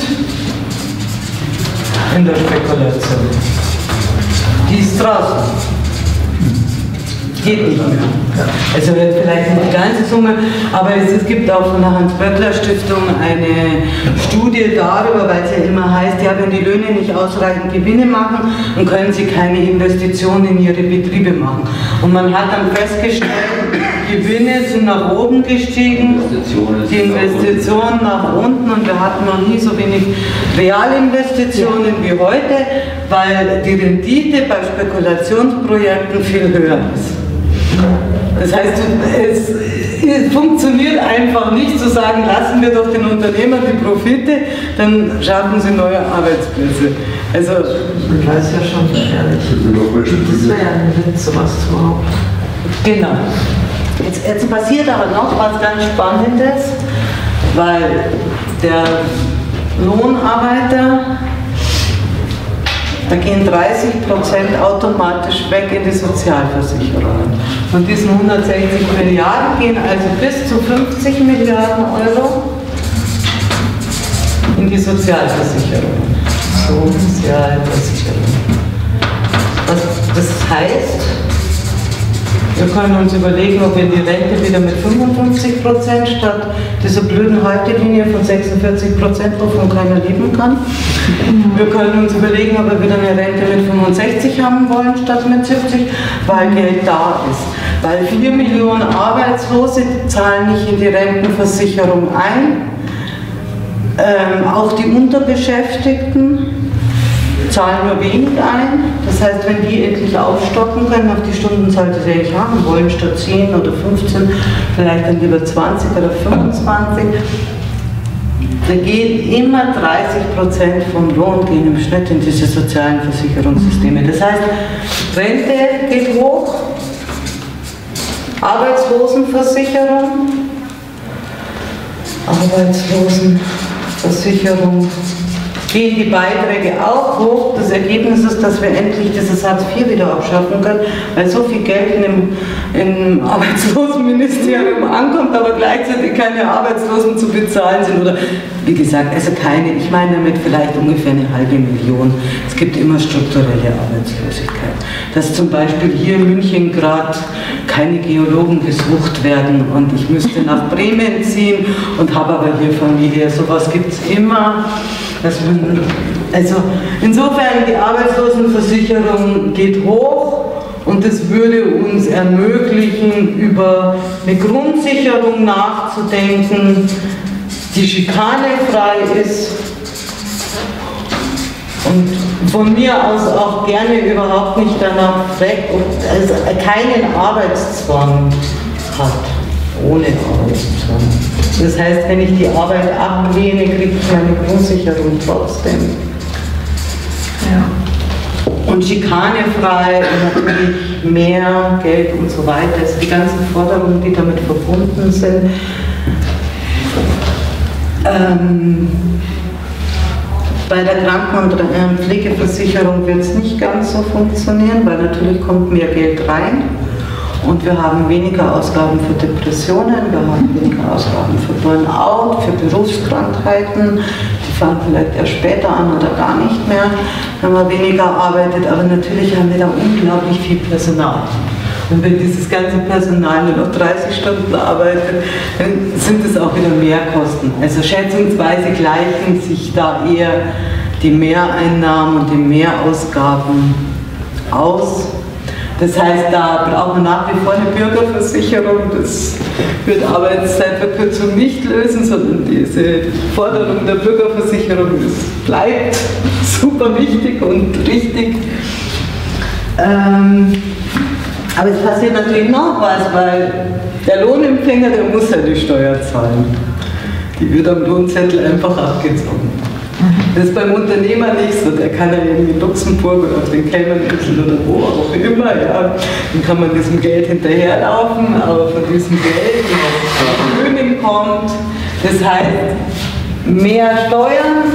in der Spekulation. Die ist draußen. Geht nicht mehr. Also vielleicht nicht die ganze Summe, aber es, es gibt auch von der Hans-Böckler-Stiftung eine Studie darüber, weil es ja immer heißt, ja, wenn die Löhne nicht ausreichend Gewinne machen, dann können sie keine Investitionen in ihre Betriebe machen. Und man hat dann festgestellt, Gewinne sind nach oben gestiegen, die Investitionen nach unten und wir hatten noch nie so wenig Realinvestitionen wie heute, weil die Rendite bei Spekulationsprojekten viel höher ist. Das heißt, es, es funktioniert einfach nicht zu sagen, lassen wir doch den Unternehmer die Profite, dann schaffen sie neue Arbeitsplätze. Also, das ist ja schon gefährlich. Das wäre ja ein Witz, sowas zu behaupten. Genau. Jetzt, jetzt passiert aber noch was ganz Spannendes, weil der Lohnarbeiter da gehen dreißig Prozent automatisch weg in die Sozialversicherungen. Von diesen hundertsechzig Milliarden gehen also bis zu fünfzig Milliarden Euro in die Sozialversicherungen. Sozialversicherung. Was das heißt, wir können uns überlegen, ob wir die Rente wieder mit fünfundfünfzig Prozent statt dieser blöden Haltelinie von sechsundvierzig Prozent, wovon keiner leben kann. Wir können uns überlegen, ob wir wieder eine Rente mit fünfundsechzig haben wollen statt mit siebzig, weil Geld da ist. Weil vier Millionen Arbeitslose zahlen nicht in die Rentenversicherung ein. Ähm, auch die Unterbeschäftigten zahlen nur wenig ein. Das heißt, wenn die endlich aufstocken können auf die Stundenzahl, die sie eigentlich haben wollen, statt zehn oder fünfzehn, vielleicht dann lieber zwanzig oder fünfundzwanzig, da geht immer dreißig Prozent vom Lohn gehen im Schnitt in diese sozialen Versicherungssysteme. Das heißt, Rente geht hoch, Arbeitslosenversicherung, Arbeitslosenversicherung, gehen die Beiträge auch hoch. Das Ergebnis ist, dass wir endlich dieses Hartz vier wieder abschaffen können, weil so viel Geld in dem, im Arbeitslosenministerium ankommt, aber gleichzeitig keine Arbeitslosen zu bezahlen sind. Oder wie gesagt, also keine, ich meine damit vielleicht ungefähr eine halbe Million. Es gibt immer strukturelle Arbeitslosigkeit. Dass zum Beispiel hier in München gerade keine Geologen gesucht werden und ich müsste nach Bremen ziehen und habe aber hier Familie. Sowas gibt es immer. Dass man, also insofern, die Arbeitslosenversicherung geht hoch und es würde uns ermöglichen, über eine Grundsicherung nachzudenken, die schikanefrei ist und von mir aus auch gerne überhaupt nicht danach fragt, also keinen Arbeitszwang hat, ohne Arbeitszwang. Das heißt, wenn ich die Arbeit ablehne, kriege ich meine Grundsicherung trotzdem. Ja. Und schikanefrei und natürlich mehr Geld und so weiter. Also die ganzen Forderungen, die damit verbunden sind. Ähm, bei der Kranken- und Pflegeversicherung wird es nicht ganz so funktionieren, weil natürlich kommt mehr Geld rein. Und wir haben weniger Ausgaben für Depressionen, wir haben weniger Ausgaben für Burnout, für Berufskrankheiten. Die fangen vielleicht erst später an oder gar nicht mehr, wenn man weniger arbeitet. Aber natürlich haben wir da unglaublich viel Personal. Und wenn dieses ganze Personal nur noch dreißig Stunden arbeitet, dann sind es auch wieder Mehrkosten. Also schätzungsweise gleichen sich da eher die Mehreinnahmen und die Mehrausgaben aus. Das heißt, da braucht man nach wie vor eine Bürgerversicherung. Das wird Arbeitszeitverkürzung nicht lösen, sondern diese Forderung der Bürgerversicherung ist, bleibt super wichtig und richtig. Ähm, aber es passiert natürlich noch was, weil der Lohnempfänger, der muss ja die Steuer zahlen. Die wird am Lohnzettel einfach abgezogen. Das ist beim Unternehmer nicht so, der kann ja irgendwie in Luxemburg oder auf den Cayman-Inseln oder wo auch immer, ja, dann kann man diesem Geld hinterherlaufen, aber von diesem Geld, das aus Löhnen kommt, das heißt mehr Steuern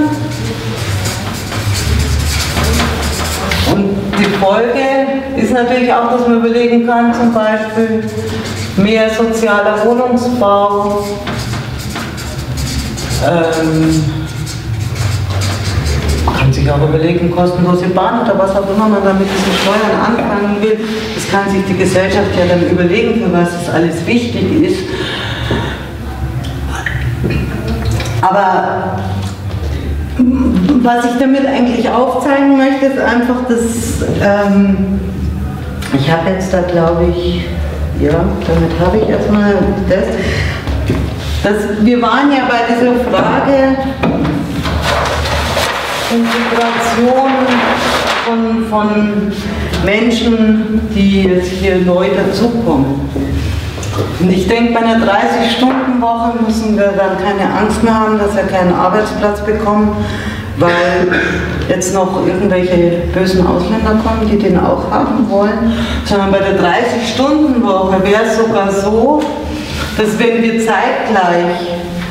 und die Folge ist natürlich auch, dass man überlegen kann, zum Beispiel mehr sozialer Wohnungsbau, ähm, man kann sich auch überlegen, kostenlose Bahn oder was auch immer man dann mit diesen Steuern anfangen will. Das kann sich die Gesellschaft ja dann überlegen, für was das alles wichtig ist. Aber was ich damit eigentlich aufzeigen möchte, ist einfach, dass ähm, ich habe jetzt da, glaube ich, ja, damit habe ich erstmal das, dass wir waren ja bei dieser Frage, Integration von, von Menschen, die jetzt hier neu dazukommen. Und ich denke, bei einer dreißig-Stunden-Woche müssen wir dann keine Angst mehr haben, dass wir keinen Arbeitsplatz bekommen, weil jetzt noch irgendwelche bösen Ausländer kommen, die den auch haben wollen. Sondern bei der dreißig-Stunden-Woche wäre es sogar so, dass wenn wir zeitgleich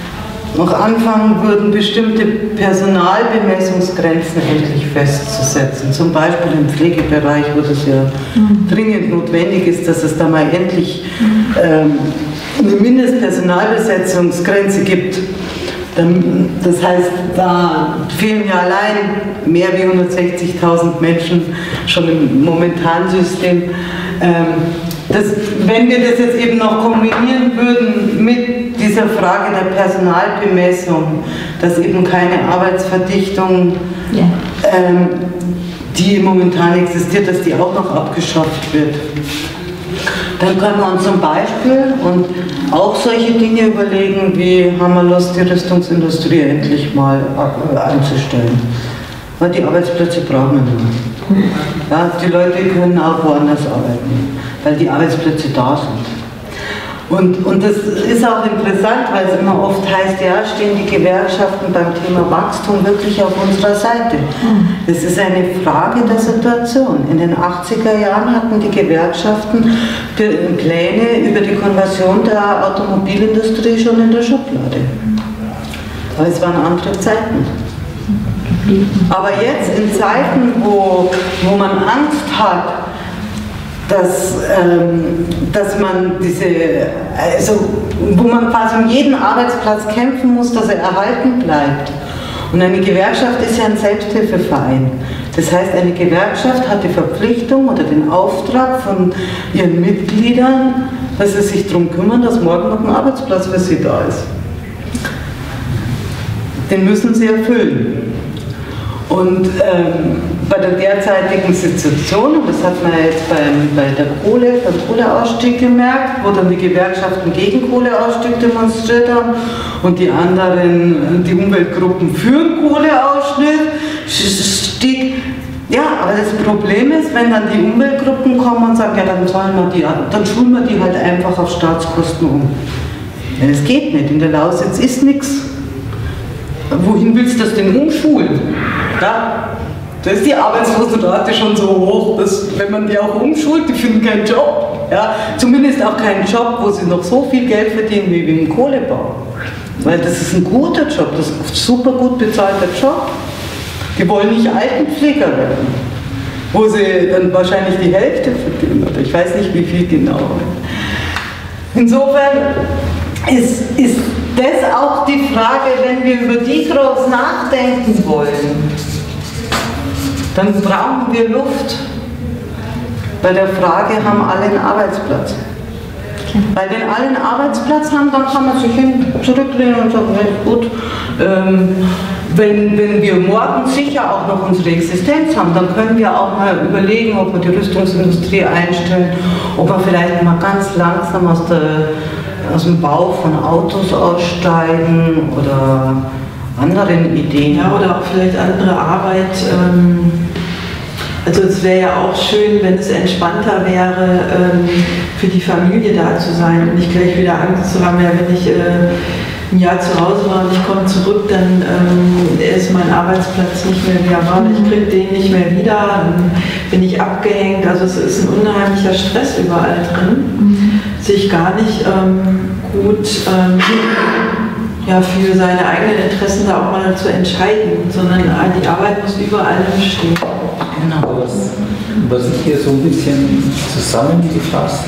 noch anfangen würden, bestimmte Personalbemessungsgrenzen endlich festzusetzen. Zum Beispiel im Pflegebereich, wo das ja mhm. dringend notwendig ist, dass es da mal endlich ähm, eine Mindestpersonalbesetzungsgrenze gibt. Das heißt, da fehlen ja allein mehr wie hundertsechzigtausend Menschen schon im momentanen System. Das, wenn wir das jetzt eben noch kombinieren würden mit dieser Frage der Personalbemessung, dass eben keine Arbeitsverdichtung, ja. ähm, die momentan existiert, dass die auch noch abgeschafft wird. Dann können wir uns zum Beispiel und auch solche Dinge überlegen, wie haben wir Lust, die Rüstungsindustrie endlich mal einzustellen. Weil die Arbeitsplätze brauchen wir nicht mehr. Ja, die Leute können auch woanders arbeiten, weil die Arbeitsplätze da sind. Und, und das ist auch interessant, weil es immer oft heißt, ja, stehen die Gewerkschaften beim Thema Wachstum wirklich auf unserer Seite. Das ist eine Frage der Situation. In den achtziger Jahren hatten die Gewerkschaften Pläne über die Konversion der Automobilindustrie schon in der Schublade. Aber es waren andere Zeiten. Aber jetzt in Zeiten, wo, wo man Angst hat, dass, ähm, dass man diese, also wo man quasi um jeden Arbeitsplatz kämpfen muss, dass er erhalten bleibt. Und eine Gewerkschaft ist ja ein Selbsthilfeverein. Das heißt, eine Gewerkschaft hat die Verpflichtung oder den Auftrag von ihren Mitgliedern, dass sie sich darum kümmern, dass morgen noch ein Arbeitsplatz für sie da ist. Den müssen sie erfüllen. Und ähm, bei der derzeitigen Situation, und das hat man jetzt beim, bei der Kohle, beim Kohleausstieg gemerkt, wo dann die Gewerkschaften gegen Kohleausstieg demonstriert haben und die anderen, die Umweltgruppen für den Kohleausstieg. Ja, aber das Problem ist, wenn dann die Umweltgruppen kommen und sagen, ja, dann, sollen wir die, dann schulen wir die halt einfach auf Staatskosten um. Ja, das geht nicht, in der Lausitz ist nichts. Wohin willst du das denn umschulen? Ja, da ist die Arbeitslosenrate schon so hoch, dass wenn man die auch umschult, die finden keinen Job. Ja, zumindest auch keinen Job, wo sie noch so viel Geld verdienen wie im Kohlebau. Weil das ist ein guter Job, das ist ein super gut bezahlter Job. Die wollen nicht Altenpfleger werden, wo sie dann wahrscheinlich die Hälfte verdienen. Oder ich weiß nicht, wie viel genau. Insofern ist, ist das auch die Frage, wenn wir über die groß nachdenken wollen, dann brauchen wir Luft. Bei der Frage, haben alle einen Arbeitsplatz? Weil wenn alle einen Arbeitsplatz haben, dann kann man sich hin zurücklehnen und sagen, ja, gut, ähm, wenn, wenn wir morgen sicher auch noch unsere Existenz haben, dann können wir auch mal überlegen, ob wir die Rüstungsindustrie einstellen, ob wir vielleicht mal ganz langsam aus der aus dem Bau von Autos aussteigen oder anderen Ideen. Ja, oder auch vielleicht andere Arbeit. Ähm, also es wäre ja auch schön, wenn es entspannter wäre, ähm, für die Familie da zu sein und nicht gleich wieder Angst zu haben, ja, wenn ich äh, ein Jahr zu Hause war und ich komme zurück, dann ähm, ist mein Arbeitsplatz nicht mehr wie er war, ich kriege den nicht mehr wieder, dann bin ich abgehängt. Also es ist ein unheimlicher Stress überall drin. Mhm. Sich gar nicht ähm, gut ähm, ja, für seine eigenen Interessen da auch mal zu entscheiden, sondern die Arbeit muss überall stehen. Genau. Was, was ich hier so ein bisschen zusammengefasst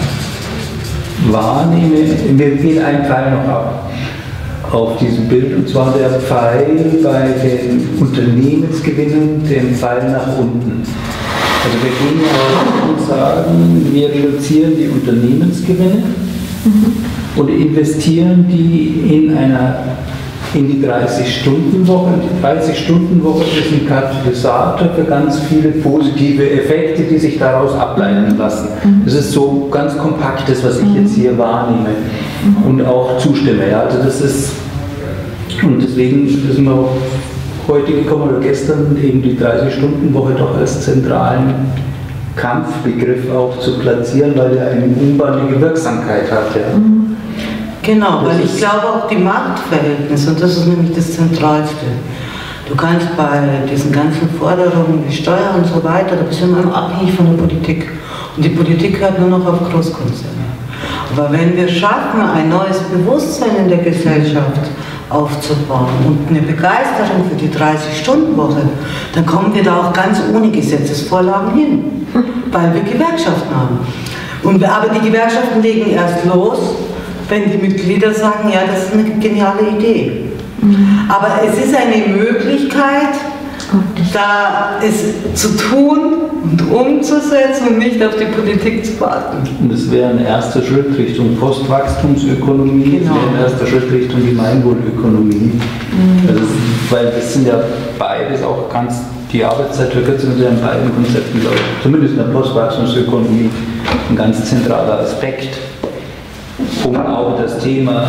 wahrnehme, mir fiel ein Pfeil noch ab auf diesem Bild, und zwar der Pfeil bei den Unternehmensgewinnen, den Pfeil nach unten. Also wir gehen ja und sagen, wir reduzieren die Unternehmensgewinne mhm. und investieren die in, einer, in die dreißig-Stunden-Woche. Die dreißig-Stunden-Woche ist ein Katalysator für ganz viele positive Effekte, die sich daraus ableiten lassen. Mhm. Das ist so ganz kompaktes, was ich jetzt hier wahrnehme mhm. und auch zustimme. Ja, also das ist, und deswegen sind wir heute gekommen oder gestern eben die dreißig-Stunden-Woche doch als zentralen Kampfbegriff auch zu platzieren, weil er eine unbändige Wirksamkeit hat. Ja. Genau, das weil ich glaube auch die Machtverhältnisse, und das ist nämlich das Zentralste. Du kannst bei diesen ganzen Forderungen wie Steuer und so weiter, da bist du immer abhängig von der Politik. Und die Politik hört nur noch auf Großkonzerne. Aber wenn wir schaffen, ein neues Bewusstsein in der Gesellschaft, aufzubauen und eine Begeisterung für die dreißig-Stunden-Woche, dann kommen wir da auch ganz ohne Gesetzesvorlagen hin, weil wir Gewerkschaften haben. Und, aber die Gewerkschaften legen erst los, wenn die Mitglieder sagen, ja, das ist eine geniale Idee. Mhm. Aber es ist eine Möglichkeit, da es zu tun und umzusetzen und nicht auf die Politik zu warten. Und das wäre ein erster Schritt Richtung Postwachstumsökonomie, genau. Das wäre ein erster Schritt Richtung Gemeinwohlökonomie. Mhm. Also, weil das sind ja beides auch ganz, die Arbeitszeitverkürzung sind ja in beiden Konzepten, glaube ich, zumindest in der Postwachstumsökonomie, ein ganz zentraler Aspekt, um auch das Thema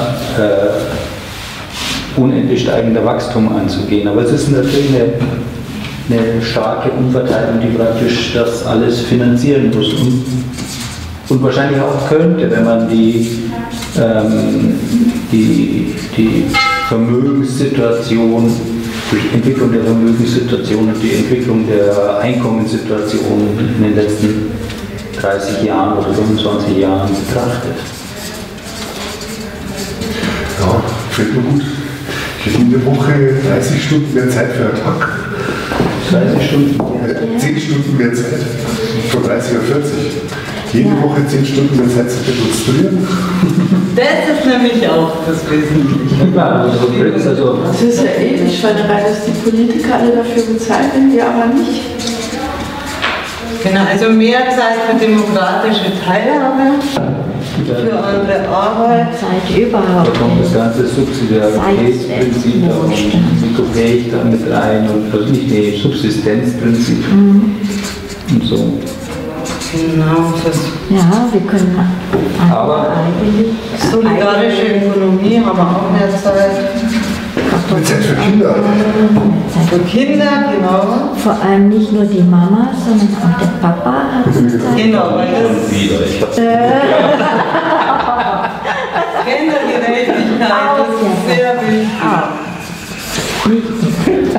äh, unendlich steigender Wachstum anzugehen. Aber es ist natürlich eine, eine starke Umverteilung, die praktisch das alles finanzieren muss und, und wahrscheinlich auch könnte, wenn man die, ähm, die, die Vermögenssituation, die Entwicklung der Vermögenssituation und die Entwicklung der Einkommenssituation in den letzten dreißig Jahren oder fünfundzwanzig Jahren betrachtet. Ja, fällt mir gut. Ich hätte in der Woche dreißig Stunden mehr Zeit für einen Tag. dreißig Stunden? Äh, zehn Stunden mehr Zeit. Von dreißig auf vierzig. Jede Woche zehn Stunden mehr Zeit zu demonstrieren. Das ist nämlich auch das Wesentliche. Ja, also, also, das ist ja ewig, weil dass die Politiker alle dafür bezahlt werden, wir aber nicht. Genau, also mehr Zeit für demokratische Teilhabe, für andere Arbeit. Zeit überhaupt. Da kommt das ganze Subsidiaritätsprinzip und ich da mit rein und also nicht die Subsistenzprinzip mhm. und so. Genau, das ja, wir können aber eigentlich solidarische Ökonomie haben wir auch mehr Zeit. Zeit für Kinder. Für Kinder, genau. Vor allem nicht nur die Mama, sondern auch der Papa hat Zeit. Genau, weil das wieder. Ich hab's Gendergerechtigkeit, das ist sehr wichtig.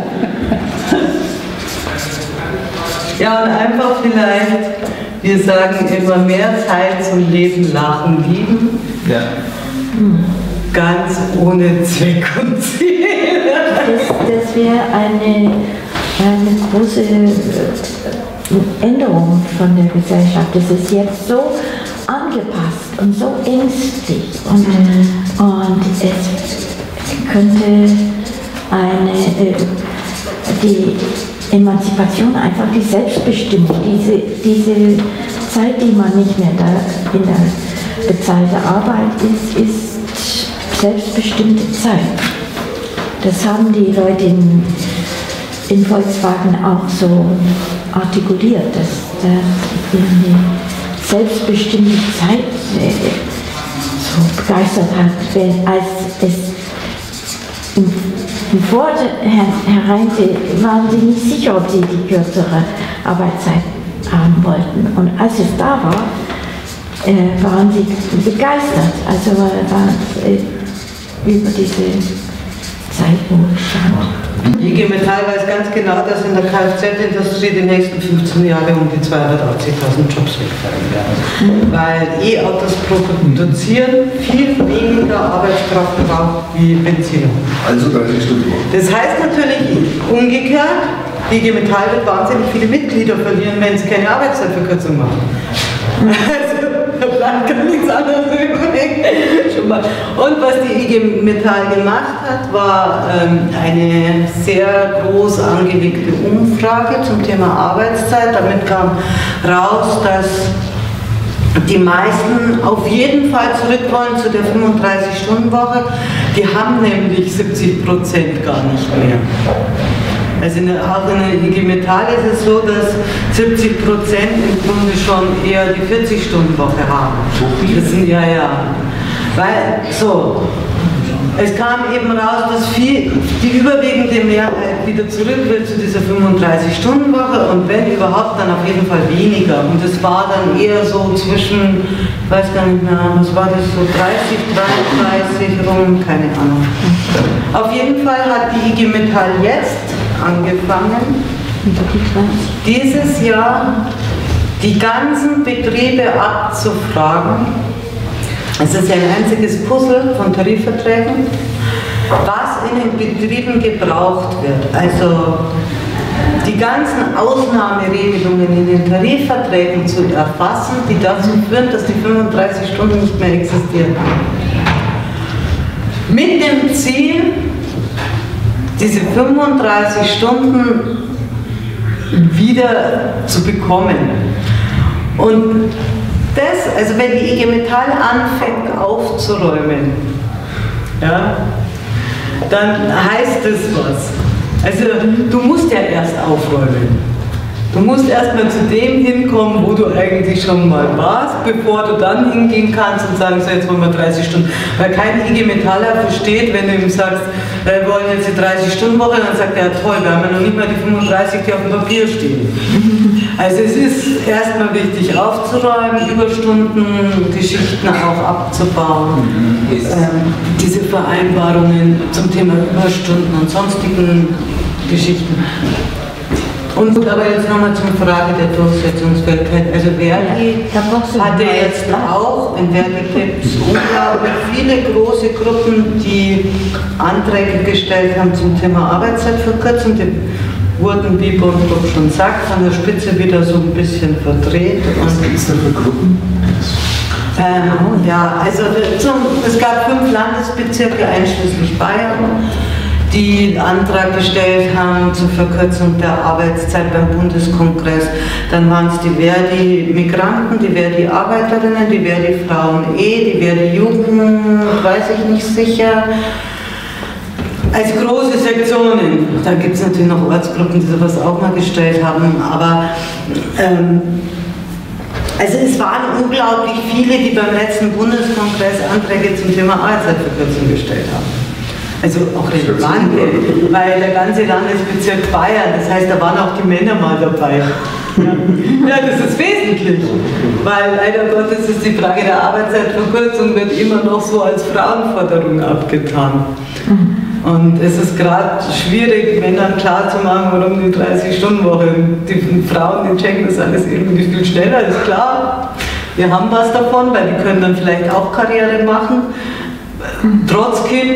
Ja, und einfach vielleicht, wir sagen immer mehr Zeit zum Leben, Lachen, Lieben. Ja. Hm. Ganz ohne Zweck und Ziel. Das, das wäre eine, eine große Änderung von der Gesellschaft. Das ist jetzt so angepasst und so ängstlich und, mhm. und es könnte eine, die Emanzipation, einfach die Selbstbestimmung, diese, diese Zeit, die man nicht mehr da in der bezahlten Arbeit ist, ist selbstbestimmte Zeit. Das haben die Leute in, in Volkswagen auch so artikuliert, dass das irgendwie selbstbestimmte Zeit äh, so begeistert hat, wenn, als es im, im Vorhinein waren sie nicht sicher, ob sie die kürzere Arbeitszeit haben wollten. Und als es da war, äh, waren sie begeistert. Also war es äh, über diese Zeitwohlstand. Die I G Metall weiß ganz genau, dass in der Kfz-Industrie die nächsten fünfzehn Jahre um die zweihundertachtzigtausend Jobs wegfallen werden. Mhm. Weil E-Autos produzieren viel weniger Arbeitskraft braucht wie Benziner. Also dreißig Stunden. Das heißt natürlich umgekehrt, die I G Metall wird wahnsinnig viele Mitglieder verlieren, wenn sie keine Arbeitszeitverkürzung machen. Also, da bleibt gar nichts anderes übrig. Und was die I G Metall gemacht hat, war ähm, eine sehr groß angelegte Umfrage zum Thema Arbeitszeit. Damit kam raus, dass die meisten auf jeden Fall zurück wollen zu der fünfunddreißig-Stunden-Woche. Die haben nämlich siebzig Prozent gar nicht mehr. Also in der, auch in der I G Metall ist es so, dass siebzig Prozent im Grunde schon eher die vierzig-Stunden-Woche haben. Das sind ja, ja. Weil, so, es kam eben raus, dass viel, die überwiegende Mehrheit wieder zurück will zu dieser fünfunddreißig-Stunden-Woche und wenn überhaupt, dann auf jeden Fall weniger. Und es war dann eher so zwischen, ich weiß gar nicht mehr, was war das, so dreißig, dreiunddreißig rum, keine Ahnung. Auf jeden Fall hat die I G Metall jetzt angefangen, dieses Jahr die ganzen Betriebe abzufragen. Es ist ja ein einziges Puzzle von Tarifverträgen. Was in den Betrieben gebraucht wird, also die ganzen Ausnahmeregelungen in den Tarifverträgen zu erfassen, die dazu führen, dass die fünfunddreißig Stunden nicht mehr existieren. Mit dem Ziel, diese fünfunddreißig Stunden wieder zu bekommen. Und das, also wenn die I G Metall anfängt aufzuräumen, ja, dann heißt das was. Also du musst ja erst aufräumen. Du musst erstmal zu dem hinkommen, wo du eigentlich schon mal warst, bevor du dann hingehen kannst und sagen, so jetzt wollen wir dreißig Stunden. Weil kein I G Metaller versteht, wenn du ihm sagst, wir wollen jetzt die dreißig Stunden Woche, dann sagt er, toll, wir haben ja noch nicht mal die fünfunddreißig, die auf dem Papier stehen. Also es ist erstmal wichtig aufzuräumen, Überstunden, Geschichten auch abzubauen, ähm, diese Vereinbarungen zum Thema Überstunden und sonstigen Geschichten. Und aber jetzt nochmal zur Frage der Durchsetzungsfähigkeit. Also Verdi hatte jetzt auch, in Verdi gibt es unglaublich viele große Gruppen, die Anträge gestellt haben zum Thema Arbeitszeitverkürzung. Die wurden, wie Bornbruch schon sagt, von der Spitze wieder so ein bisschen verdreht. Was gibt es da für Gruppen? Ähm, ja, also zum, es gab fünf Landesbezirke, einschließlich Bayern, die einen Antrag gestellt haben zur Verkürzung der Arbeitszeit beim Bundeskongress. Dann waren es die Verdi-Migranten, die Verdi-Arbeiterinnen, die Verdi-Frauen E, die Verdi-Jugend, weiß ich nicht sicher. Als große Sektionen, da gibt es natürlich noch Ortsgruppen, die sowas auch mal gestellt haben, aber ähm, also es waren unglaublich viele, die beim letzten Bundeskongress Anträge zum Thema Arbeitszeitverkürzung gestellt haben. Also auch relevante, weil der ganze Landesbezirk Bayern, das heißt, da waren auch die Männer mal dabei. Ja, ja, das ist wesentlich, weil leider Gottes ist die Frage der Arbeitszeitverkürzung wird immer noch so als Frauenforderung abgetan. Und es ist gerade schwierig, Männern klarzumachen, warum die dreißig-Stunden-Woche, die Frauen, die checken das alles irgendwie viel schneller, ist klar. Wir haben was davon, weil die können dann vielleicht auch Karriere machen, trotz Kind.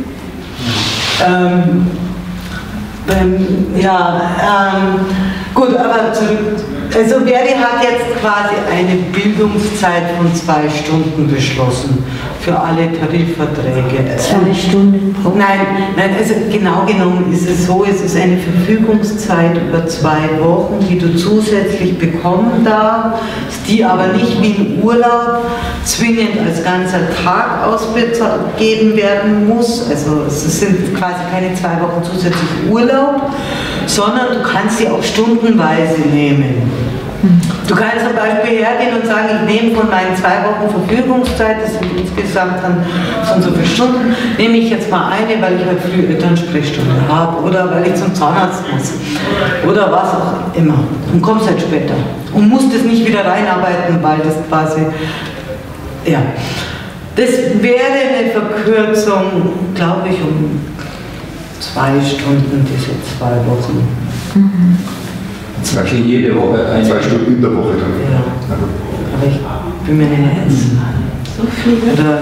Ähm, ähm, ja, ähm, gut, aber zurück. Also Verdi hat jetzt quasi eine Bildungszeit von zwei Stunden beschlossen für alle Tarifverträge. Zwei Stunden pro Nein, nein, also genau genommen ist es so, es ist eine Verfügungszeit über zwei Wochen, die du zusätzlich bekommen darfst, die aber nicht wie ein Urlaub zwingend als ganzer Tag ausgegeben werden muss. Also es sind quasi keine zwei Wochen zusätzlich Urlaub, sondern du kannst sie auch stundenweise nehmen. Du kannst zum Beispiel hergehen und sagen, ich nehme von meinen zwei Wochen Verfügungszeit, das sind insgesamt dann so und so viele Stunden, nehme ich jetzt mal eine, weil ich heute früh Elternsprechstunde habe oder weil ich zum Zahnarzt muss oder was auch immer und kommst halt später und musst es nicht wieder reinarbeiten, weil das quasi, ja, das wäre eine Verkürzung, glaube ich, um zwei Stunden, diese zwei Wochen. Mhm. Zwei Stunden jede Woche. Eine Zwei Stunden in der Woche dann. Ja. Aber ich bin mir nicht So viele? oder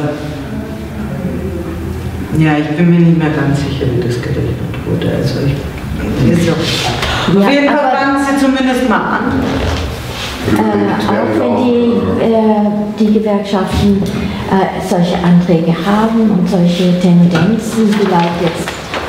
ja, ich bin mir nicht mehr ganz sicher, wie das gerechnet wurde. Also ich ist auch, Ja, auf jeden Fall aber- fangen Sie zumindest mal an. Äh, auch wenn die, äh, die Gewerkschaften äh, solche Anträge haben und solche Tendenzen vielleicht jetzt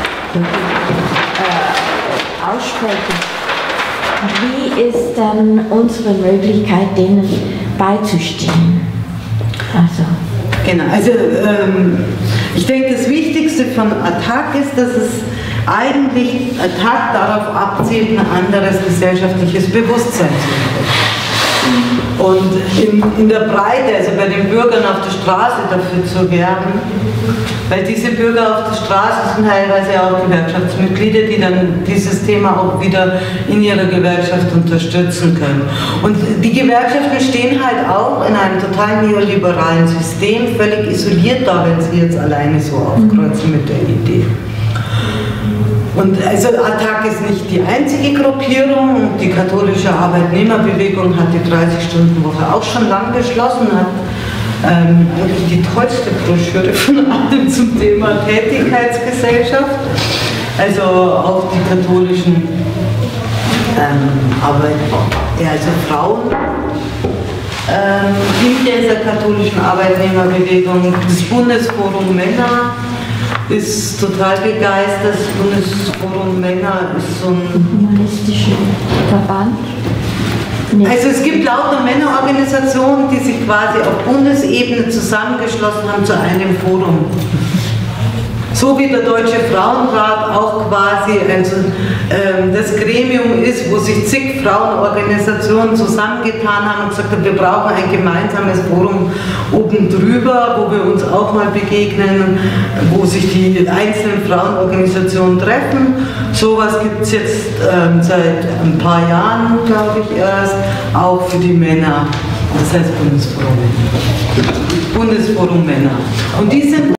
äh, aussprechen, wie ist dann unsere Möglichkeit, denen beizustehen? Also. Genau, also ähm, ich denke, das Wichtigste von Attac ist, dass es eigentlich Attac darauf abzielt, ein anderes gesellschaftliches Bewusstsein zu entwickeln. Und in, in der Breite, also bei den Bürgern auf der Straße dafür zu werben, weil diese Bürger auf der Straße sind teilweise auch Gewerkschaftsmitglieder, die dann dieses Thema auch wieder in ihrer Gewerkschaft unterstützen können. Und die Gewerkschaften stehen halt auch in einem total neoliberalen System, völlig isoliert da, wenn sie jetzt alleine so aufkreuzen mit der Idee. Und also Attac ist nicht die einzige Gruppierung. Die katholische Arbeitnehmerbewegung hat die dreißig-Stunden-Woche auch schon lang beschlossen, hat ähm, die tollste Broschüre von allen zum Thema Tätigkeitsgesellschaft. Also auch die katholischen ähm, Arbeit, ja, also Frauen ähm, in dieser katholischen Arbeitnehmerbewegung. Das Bundesforum Männer ist total begeistert. Das Bundesforum Männer ist so ein humanistischer Verband. Nee. Also es gibt lauter Männerorganisationen, die sich quasi auf Bundesebene zusammengeschlossen haben zu einem Forum. So wie der Deutsche Frauenrat auch quasi ein, ähm, das Gremium ist, wo sich zig Frauenorganisationen zusammengetan haben und gesagt haben, wir brauchen ein gemeinsames Forum oben drüber, wo wir uns auch mal begegnen, wo sich die einzelnen Frauenorganisationen treffen. Sowas gibt es jetzt ähm, seit ein paar Jahren, glaube ich, erst, auch für die Männer. Das heißt Bundesforum Männer. Bundesforum Männer. Und die sind